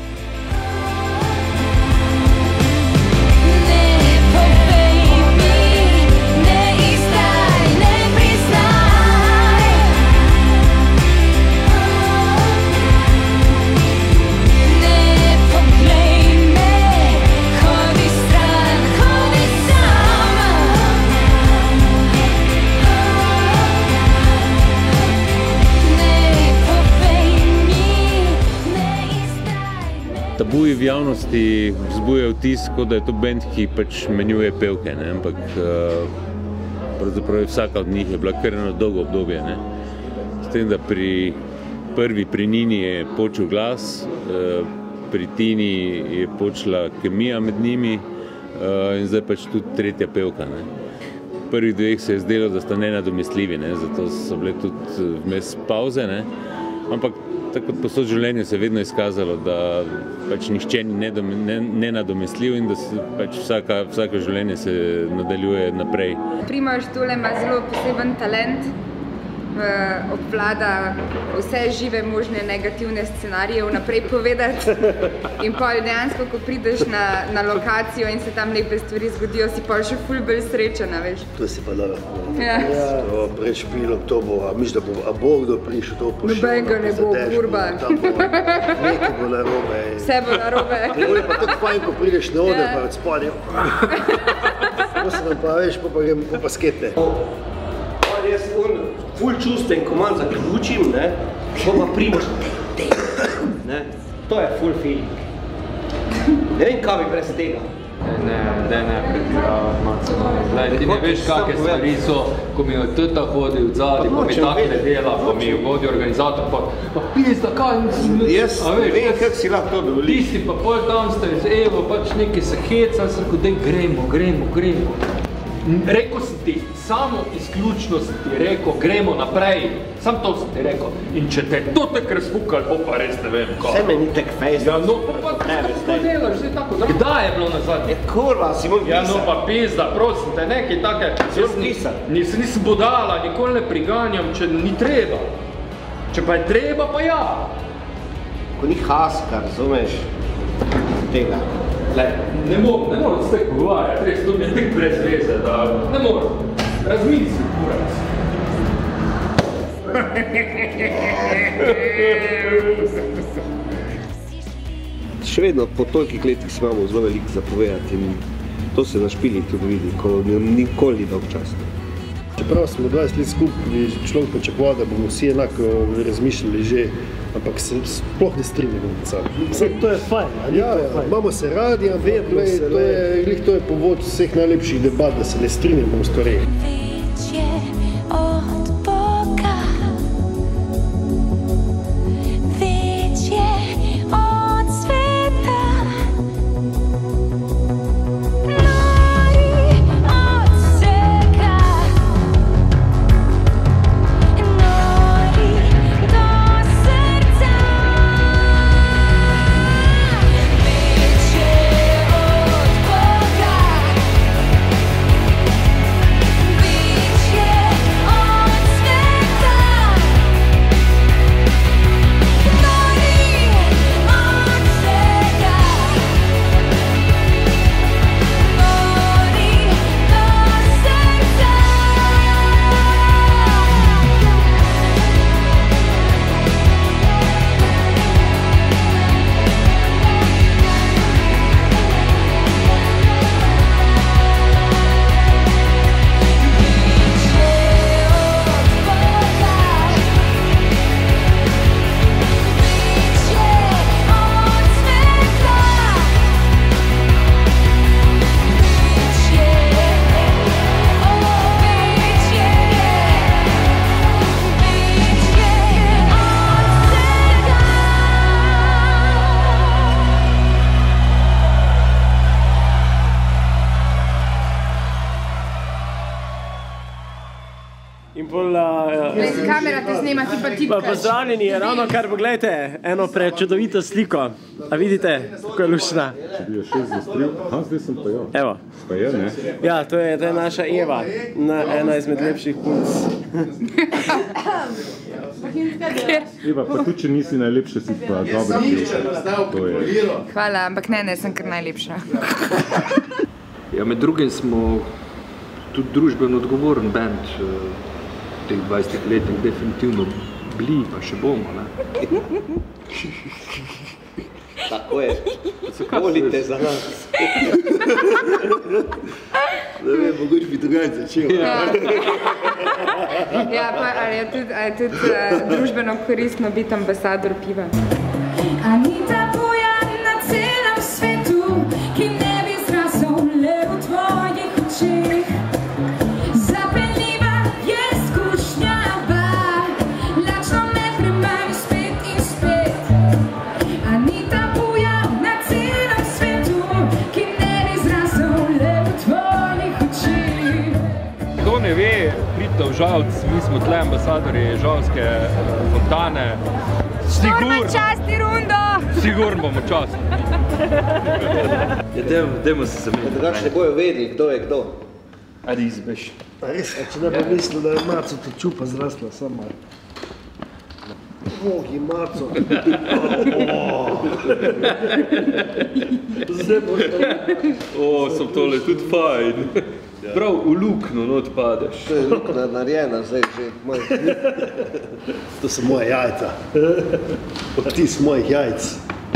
Tabuji v javnosti vzbuja vtis, kot da je to bend, ki pač menjuje pevke, ne? Ampak pravzaprav vsaka od njih je bila kar eno dolgo obdobje. Ne? S tem, da pri Nini je počel glas, pri Tini je počela kemija med njimi in zdaj pač tudi tretja pevka. Ne? Prvih dveh se je zdelo, da sta nenadomestljivi, ne? Zato so bile tudi vmes pauze, ne? Ampak tako kot posod življenju se je vedno izkazalo, da pač nihče ni nenadomestljiv in da se pač vsako življenje se nadaljuje naprej. Primož tole ima zelo poseben talent, obvlada vse žive možne negativne scenarije vnaprej povedati in pol dejansko, ko prideš na lokacijo in se tam lepe stvari zgodijo, si pol še ful bolj srečena, veš. To si pa dobro. To pred špilom, to bo, a misliš, da bo kdo prišel, to bo še. Nobenega ne bo, kurba. Nekaj bo narobe. Vse bo narobe. To je pa tako fajn, ko prideš na oder, pa od spodaj. To se nam pa, veš, pa skete. Jaz ful čusten, ko manj zaključim, ne, bo pa Primož, ne, to je ful feeling. Ne vem, kaj bi brez tega. Ne, Marco. Ti ne veš, kakve stvari so, ko mi je teta hodi od zadnji, pa mi takle dela, pa mi vodi organizator, pa pizda, kaj nisem... Jaz ne vem, kako si lahko to dovoli. Tisti pa pol tam ste z Evo, pač nekaj se heca, sem rekel, daj gremo. Rekel sem ti, samo izključno sem ti rekel, gremo naprej, sam to sem ti rekel. In če te to tek razfukali, pa res ne vem kaj. Vse me ni tek fejst. Ja, no, pa tako delaš, zdaj tako, kdaj je bilo nazadnje? Kurva, si moj pisar. Ja, no pa pizda, prosim te, nekaj take. Nisem budala, nikoli ne priganjam, če ni treba. Če pa je treba, pa ja. Ko ni haska, razumeš, tega. Ne moram se tako govarjati, res, to mi je tek brez veze, da ne moram. Razmisli, kurac. Še vedno po tolikih letih si imamo zelo veliko zapovedati in to se na špilih tudi vidi, ko nikoli ni dolg čas. Čeprav smo 20 let skupaj, človek pričakoval, da bomo vsi enako razmišljali že, ampak se sploh ne strinjamo med sabo. To je fajn, ali ja, imamo se radi, ampak to je povod vseh najlepših debat, da se ne strinjamo v stvareh. Be Kamera te snema, ti pa tipkaš. Pozdravljeni, ravno kar pogledajte, eno prečudovito sliko. A vidite, kako je lušna? Če bi jo še zastril, zdaj sem pa jo. Evo. Pa je, ne? Ja, to je naša Eva, ena izmed lepših punc. Eva, pa tudi, če nisi najlepša, si pa dobra pevka. Hvala, ampak ne, sem kar najlepša. Ja, med drugim smo tudi družbeno odgovoren band teh 20 letih definitivno bili, pa še bomo, ne? Tako je. Volite za nas. Da vem, mogoče bi drugače začel. Ja, pa ali je tudi družbeno koristno biti ambasador piva? Anita Bujan na celem svetu, ki ne bi zrasel le v tvojih očeh. Zapeljiva je skušnjava, lačno me premavi spet in spet. Anita Bujan na celem svetu, ki ne bi zrasel le v tvojih očeh. Kdo ne ve, pridite v Žalc, mi smo tle ambasadori Žalske fontane. Štorman časti rundo! Sigurno bomo časti. Ja, dajmo se zamenjati. Drugače ne bojo vedeli, kdo je kdo. Ajde izbeš. Če ne bi mislil, da je Maco to čupa zrasla, sam malo. Bogi, Maco. Zdaj bo to. Sem tole tudi fajn. Prav v lukno not padeš. To je lukna narejena zdaj že. To so moje jajca. Odtis mojih jajc.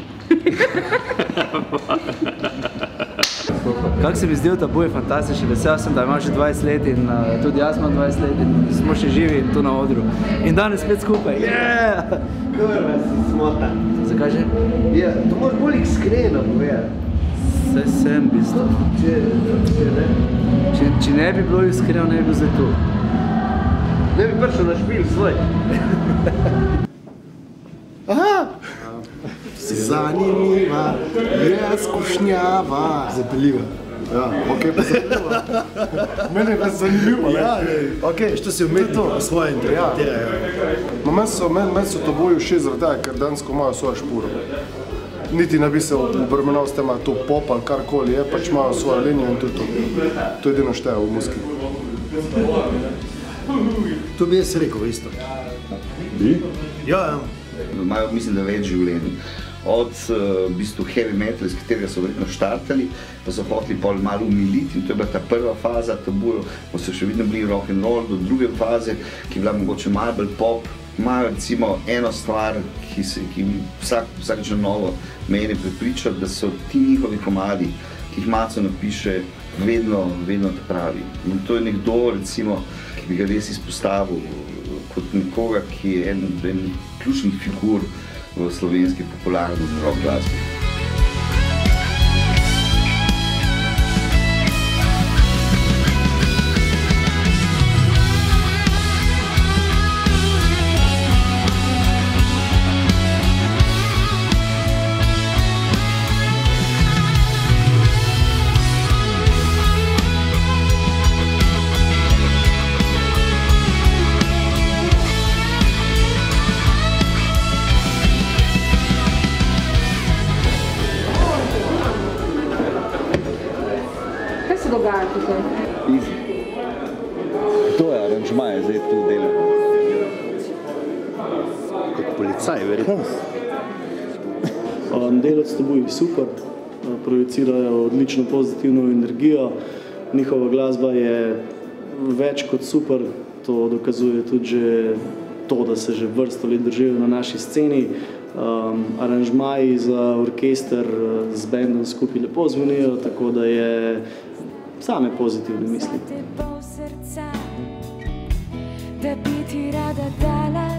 Kako se mi zdel ta boj fantastičen, vesel sem, da imam že 20 let in tudi jaz imam 20 let in smo še živi tu na odru. In danes spet skupaj. Kurva si smota. Zakaj že? Ja, to moraš bolj iskreno povedati. Vse sem v bistvu. Če ne bi bilo iskreno, ne bi bil zdaj tu. Ne bi prišel na špil svoj. Aha! Zanimiva je skušnjava. Zapeljiva. Ja, okej, pa zanimiva. Mene je pa zanimivo, ne? Okej, što si umetnik po svoje interpretirajo. Meni so to boji všeč zaradi tega, ker dansko imajo svojo špuro. Niti ne bi se obremenal s tem, ali to pop ali karkoli je, pač imajo svojo linijo in to je to. To je edino šteje v muski. To bi jaz rekel isto. Bi? Ja. Imajo, mislim, da več življenj. Od v bistvu heavy metal, iz katerega so verjetno štartali, pa so hoteli pol malo umiliti in to je bila ta prva faza tabujo, pa so še vedno bili rock and roll do druge faze, ki je bila mogoče malo bolj pop. Imajo recimo eno stvar, ki vsakič novo mene prepriča, da so ti njihovi komadi, ki jih Maco napiše, vedno ta pravi. In to je nekdo, recimo, ki bi ga res izpostavil kot nekoga, ki je en ključnih figur v slovenski popularni rock glasbi. To je aranžmaj, zdaj tu delam. Kot policaj, verjetno. Delati s teboj je super, projicirajo odlično pozitivno energijo, njihova glasba je več kot super, to dokazuje tudi že to, da se že vrsto let držijo na naši sceni. Aranžmaji za orkester z bendom skupaj lepo zvonijo, tako da je same pozitivne misli. Da bi ti rada dala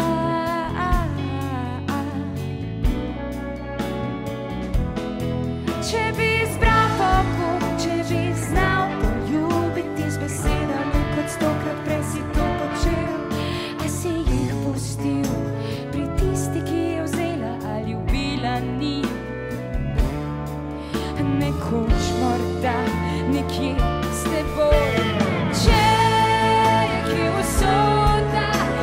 če bi izbral pokut, če bi znal poljubiti z besedami, kot stokrat prej si to počel, a si jih pustil pri tisti, ki je vzela ali ljubila ni. Nekoč morda nekje s teboj, če je usoda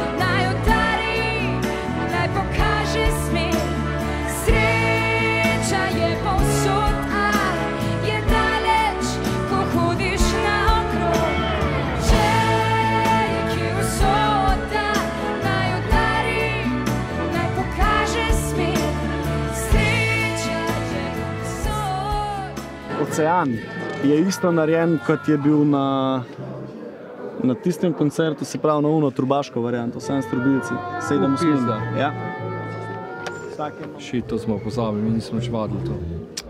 Ocean je isto narejen, kot je bil na tistem koncertu, se pravi na uno trubaško varianto, 7 trubilci, 7 usmin. Ja. To smo pozabili, mi nismo še vadili to.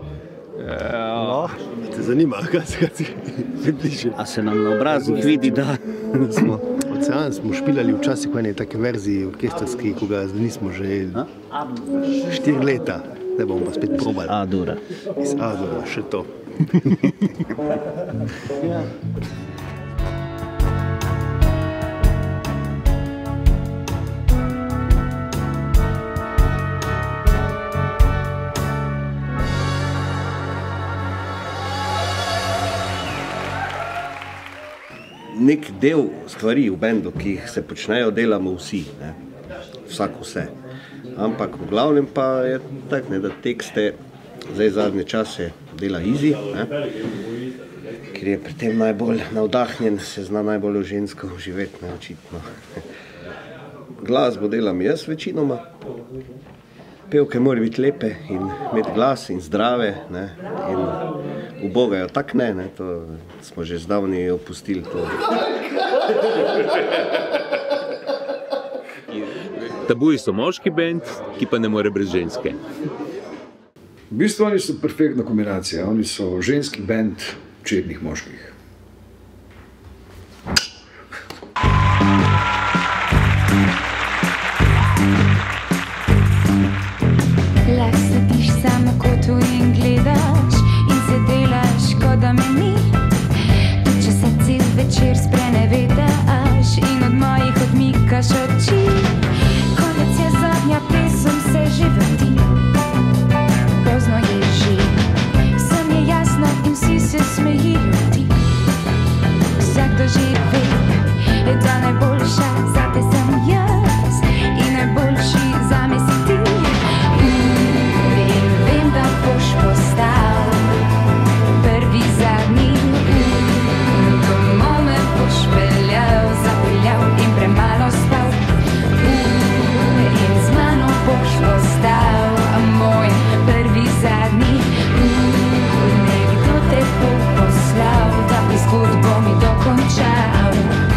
Te zanima, kaj se bliže? A se nam na obrazih vidi, da smo... Ocean smo špilali včasih v eni take verziji orkestrski, ko ga zdaj nismo že 4 leta. Zdaj bomo pa spet probali. A-dura. Iz A-dura, še to. Nek del stvari v bendu, ki jih se počnejo, delamo vsi, ne? Vsak vse. Ampak v glavnem pa je tako, da tekste zdaj zadnje čase dela Izzy, ker je pri tem najbolj navdahnjen, se zna najbolj v žensko živeti, očitno. Glasbo delam jaz večinoma. Pevke morajo biti lepe in imeti glas in zdrave, ne? In ubogajo, tak ne, to smo že zdavni opustili to. Tabuji so moški bend, ki pa ne more brez ženske. V bistvu oni so perfektna kombinacija, oni so ženski bend čednih moških. Lahko sediš sam na kotu in gledaš in se delaš, kot da me ni. Tudi če se cel večer sprenevedaš in od mojih odmikaš oči. Konec je zadnja pesem, se že vrti. Pozno je že, vsem je jasno in vsi se smejijo ti. Vsakdo že ve, da najboljša zate sem jaz in najboljši zame si ti. Vem, da boš postal prvi zadnji. Domov me boš peljal, zapeljal in premalo spal. In z mano boš postal moj prvi zadnji. Nekdo te bo poslal, da bi zgodbo mi dokončal.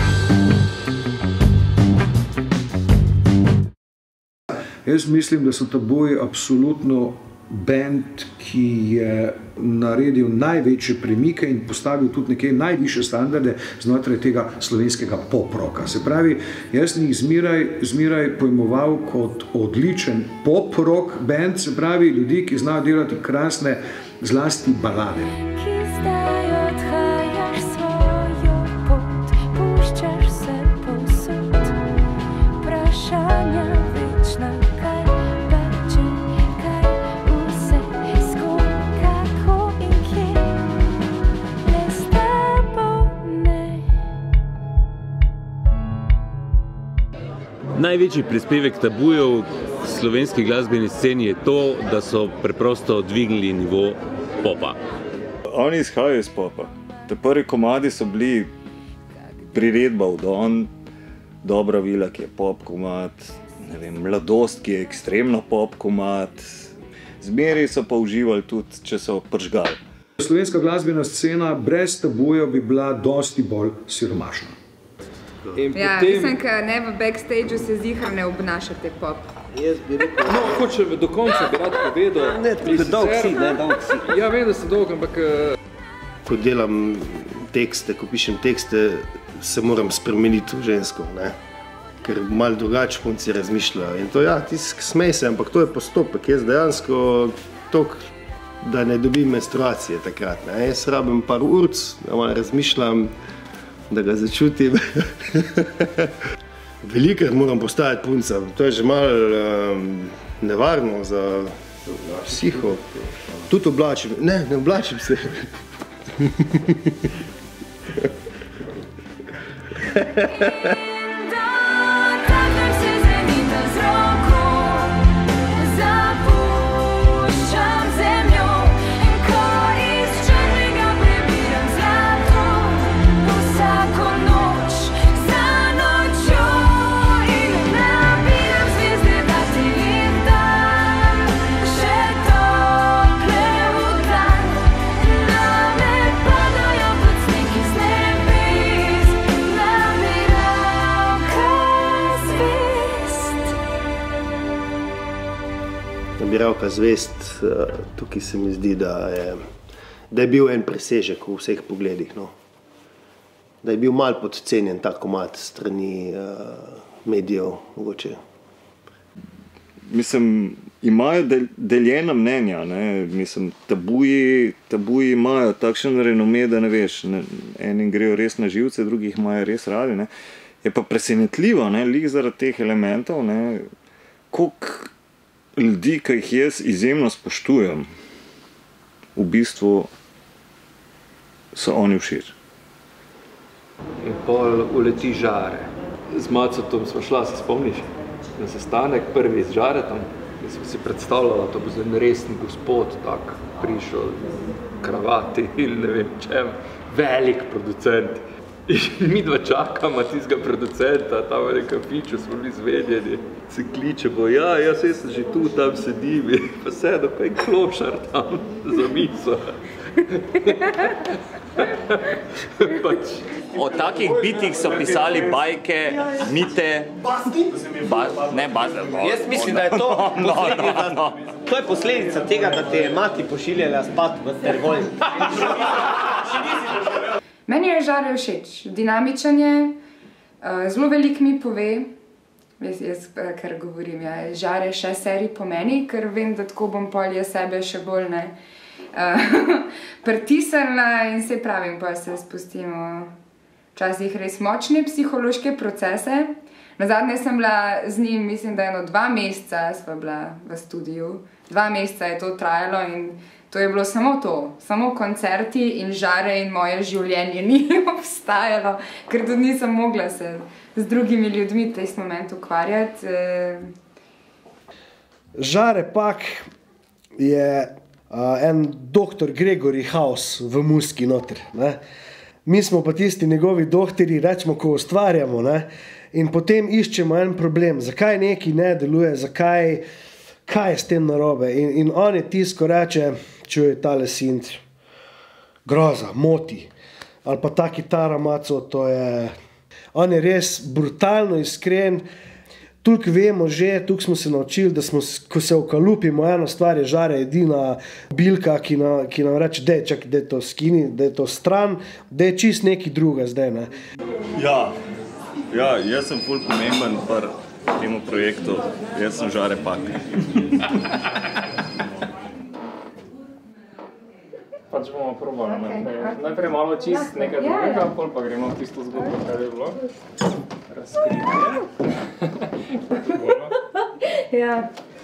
Jaz mislim, da so Tabuji absolutno bend, ki je naredil največje premike in postavil tudi nekaj najvišje standarde znotraj tega slovenskega pop-roka. Se pravi, jaz jih zmeraj pojmoval kot odličen pop-rock bend, se pravi ljudi, ki znajo delati krasne, zlasti balade. Ki zdaj odhajaš svojo pot, puščaš se povsod. Vprašanja večna, kaj pa če, kaj vse, s kom, kako in kje. Le s tabo ne. Največji prispevek Tabujev slovenski glasbeni sceni je to, da so preprosto dvignili nivo popa. Oni izhajajo iz popa. Te prvi komadi so bili priredba v Don, Dobra vila, ki je pop komad, ne vem, Mladost, ki je ekstremno pop komad. Zmeri so pa uživali tudi, če so pržgali. Slovenska glasbena scena brez Tabujev bi bila dosti bolj siromašna. Ja, mislim, ker ne v backstageu se zihar ne obnašate pop. Jaz bi rekel... No, hoče do konca bi rad povedal. Ne, dolg si. Ja, vem, da si dolg, ampak... Ko delam tekste, ko pišem tekste, se moram spremeniti v žensko, ne? Ker malo drugače punci razmišljajo. In to, ja, ti smej se, ampak to je postopek. Jaz dejansko toliko, da ne dobim menstruacije takrat, ne? Jaz rabim par urc, da malo razmišljam, da ga začutim. Velikrat moram postajati punca, to je že malo nevarno za psiho. Tudi oblačim, ne oblačim se. Še tople v dan. roka zvest, tukaj se mi zdi, da je bil en presežek v vseh pogledih. No. Da je bil malo podcenjen ta komad strani medijev, mogoče. Mislim, imajo deljena mnenja, ne? Mislim, tabuji imajo takšen renome, da ne veš, enim grejo res na živce, drugih imajo res radi, ne? Je pa presenetljivo, ne? Lih zaradi teh elementov, ne? Koliko ljudi, ki jih jaz izjemno spoštujem, v bistvu so oni všeč. In pol uleti Žare. Z Macotom smo šla, se spomniš? Na sestanek prvi z Žaretom in smo si predstavljala, da to bo en resni gospod, tak prišel kravati in ne vem čem, velik producent. In mi dva čakamo tistega producenta, tam v nekem kafiču smo bili zvedjeni, se kličemo, jaz sem že tu, tam sedim, pa sedem, pa je klošar tam za mizo. O takih bitih so pisali bajke, mite... Jaz mislim, da je to posledica, to je posledica tega, da te je mati pošiljala spat v Tergolj. Meni je Žare všeč, dinamičen je, zelo veliko mi pove, jaz ker govorim, Žare še serij pomeni, ker vem, da tako bom pol jaz sebe še bolj pritisnila in se pravim, pa se spustimo včasih res močne psihološke procese. Nazadnje sem bila z njim, mislim, da 2 meseca sva bila v studiu. 2 meseca je to trajalo in to je bilo samo to, samo koncerti in Žare in moje življenje ni obstajalo, ker tudi nisem mogla se z drugimi ljudmi v tem momentu ukvarjati. Žare pak je en doktor Gregory House v Muski noter. Ne? Mi smo pa tisti njegovi doktori, rečemo, ko ustvarjamo, ne? In potem iščemo en problem, zakaj nekaj ne deluje, kaj je s tem narobe. In on je tisto, ko reče, čuje tale sint, groza, moti. Ali pa ta kitara Maco, to je... On je res brutalno iskren. Toliko vemo že, toliko smo se naučili, da ko se okalupimo, eno stvar je Žare edina bilka, ki nam reče, da je to skini, da je to stran, da je čist nekaj druga zdaj. Ne? Ja, jaz sem ful pomemben pri temu projektu, jaz sem Žare pak. Pač bomo probali. Najprej malo čist nekaj drugega, pol pa gremo v tisto zgodbo, kaj je bilo. Razkritje. Ja.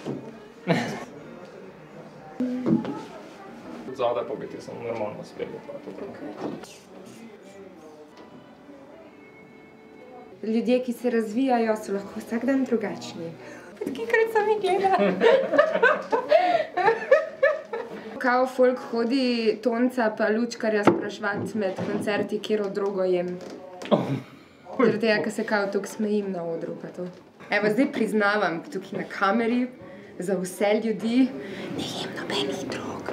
Zadaj pa biti samo normalno speli. Ljudje, ki se razvijajo, so lahko vsak dan drugačni. Kikrat se mi gleda. Kao folk hodi Tonca pa Lučkarja spraševati med koncerti, kjero drogo jem. Zaradi tega, ker se kao toliko smejim na odru pa to. Evo, zdaj priznavam tukaj na kameri za vse ljudi, ne jem nobenih drog.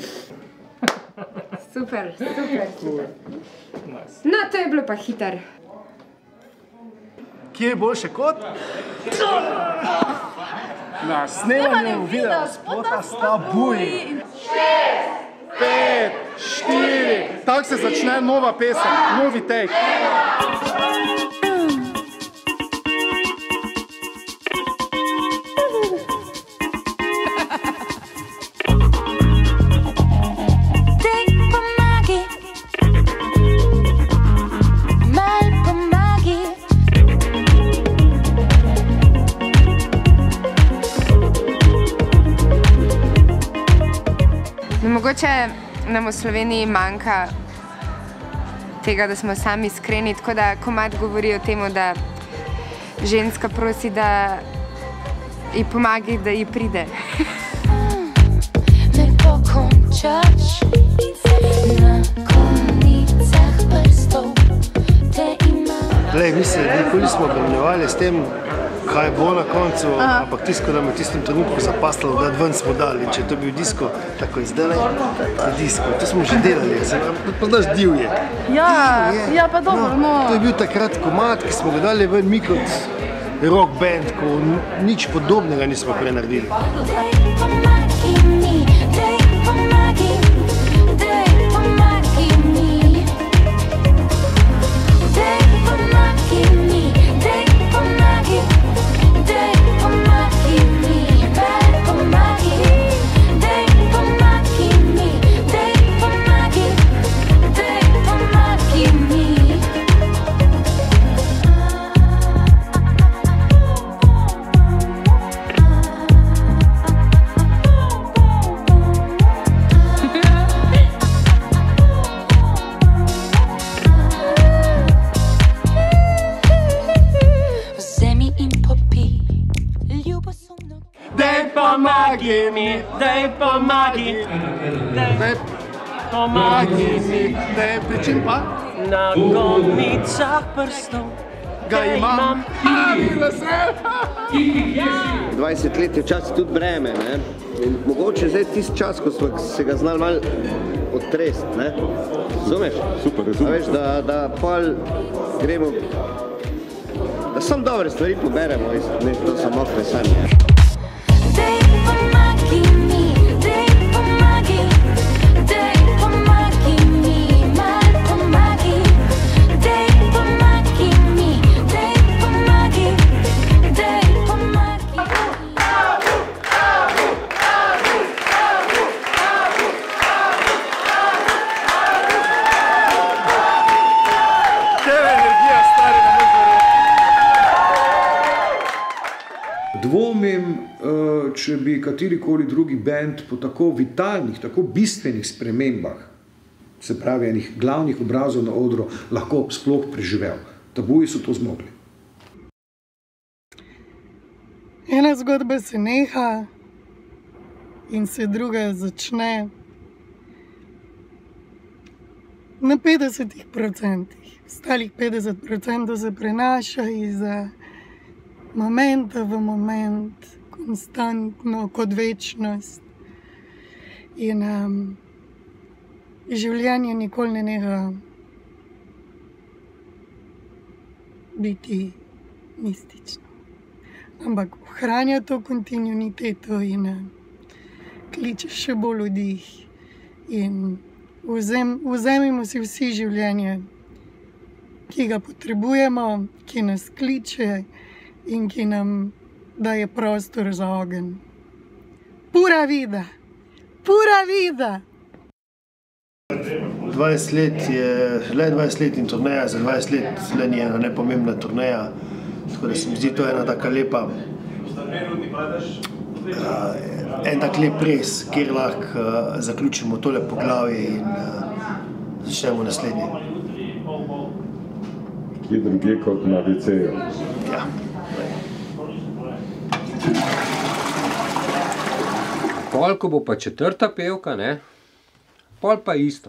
Super. No, to je bilo pa hiter. Kje je boljše kot? Na snemanju videa spota sta buji. 6, 5, 4, tako se začne nova pesem, novi take. Mogoče nam v Sloveniji manjka tega, da smo sami iskreni, tako da komad govori o tem, da ženska prosi, da ji pomagi, da ji pride. Me pokončaš na konicah prstov, te imam. Glej, mi se nikoli smo obremenjevali s tem, kaj bo na koncu, ampak tisto, da me v tistem trenutku zapastalo, da ven smo dali. Če je to bil disko, tako je zdaj, je disko. To smo že delali, pa znaš divje. Ja, pa dobro, no. To je bil takrat komad, ki smo ga dali ven mi kot rock band, ko nič podobnega nismo prej naredili. Pomagi mi, daj pomagi, daj pomagi mi, daj pri čem pa? Na konicah prstov ga imam. 20 let je včasih tudi breme, ne? In mogoče zdaj tisti čas, ko smo se ga znali malo odtresti, ne? Razumeš? Super, razumem. A veš, da pol gremo, da samo dobre stvari poberemo, ne to samo klesanje. Dvomim, če bi katerikoli drugi band po tako vitalnih, tako bistvenih spremembah, se pravi enih glavnih obrazov na odru, lahko sploh preživel. Tabuji so to zmogli. Ena zgodba se neha in se druga začne na 50%. Ostalih 50% se prenaša iz momenta v moment, konstantno, kot večnost. In življenje nikoli ne neha biti mistično. Ampak ohranja to kontinuiteto in kliče še bolj ljudi. In vzemimo si vsi življenje, ki ga potrebujemo, ki nas kliče in ki nam daje prostor za ogenj. Pura vida! Pura vida! 20 let je, le 20 let in turneja, za 20 let le ni ena nepomembna turneja. Tako da se mi zdi to ena taka lepa, en tak lep res, kjer lahko zaključimo tole poglavje in začnemo naslednje. Kje druge kot na WC-ju? Ja. Pol, ko bo pa četrta pevka, ne? Pol pa isto.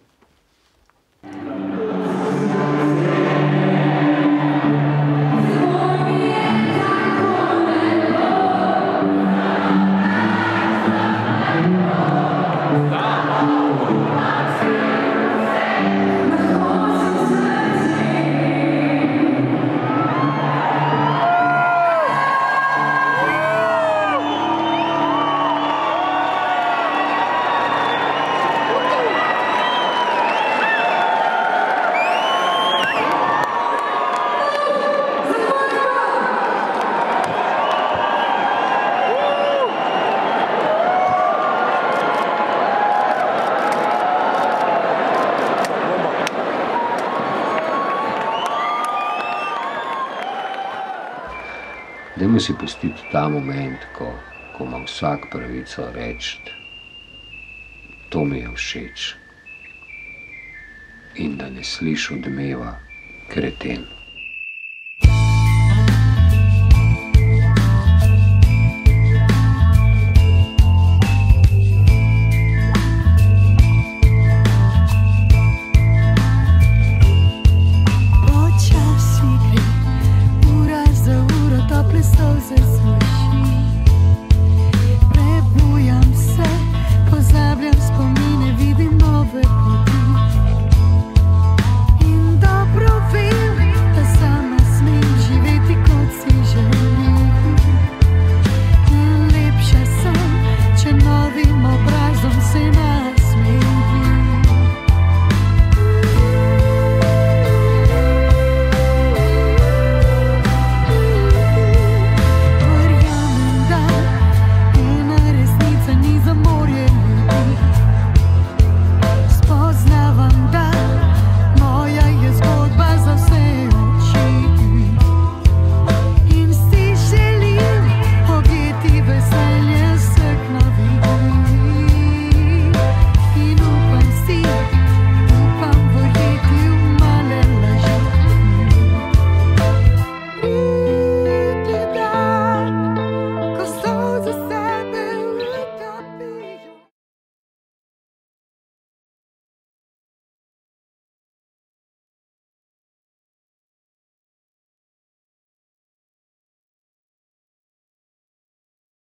Dajmo si pustiti ta moment, ko ima vsak pravico reči, to mi je všeč in da ne sliši odmeva kreten.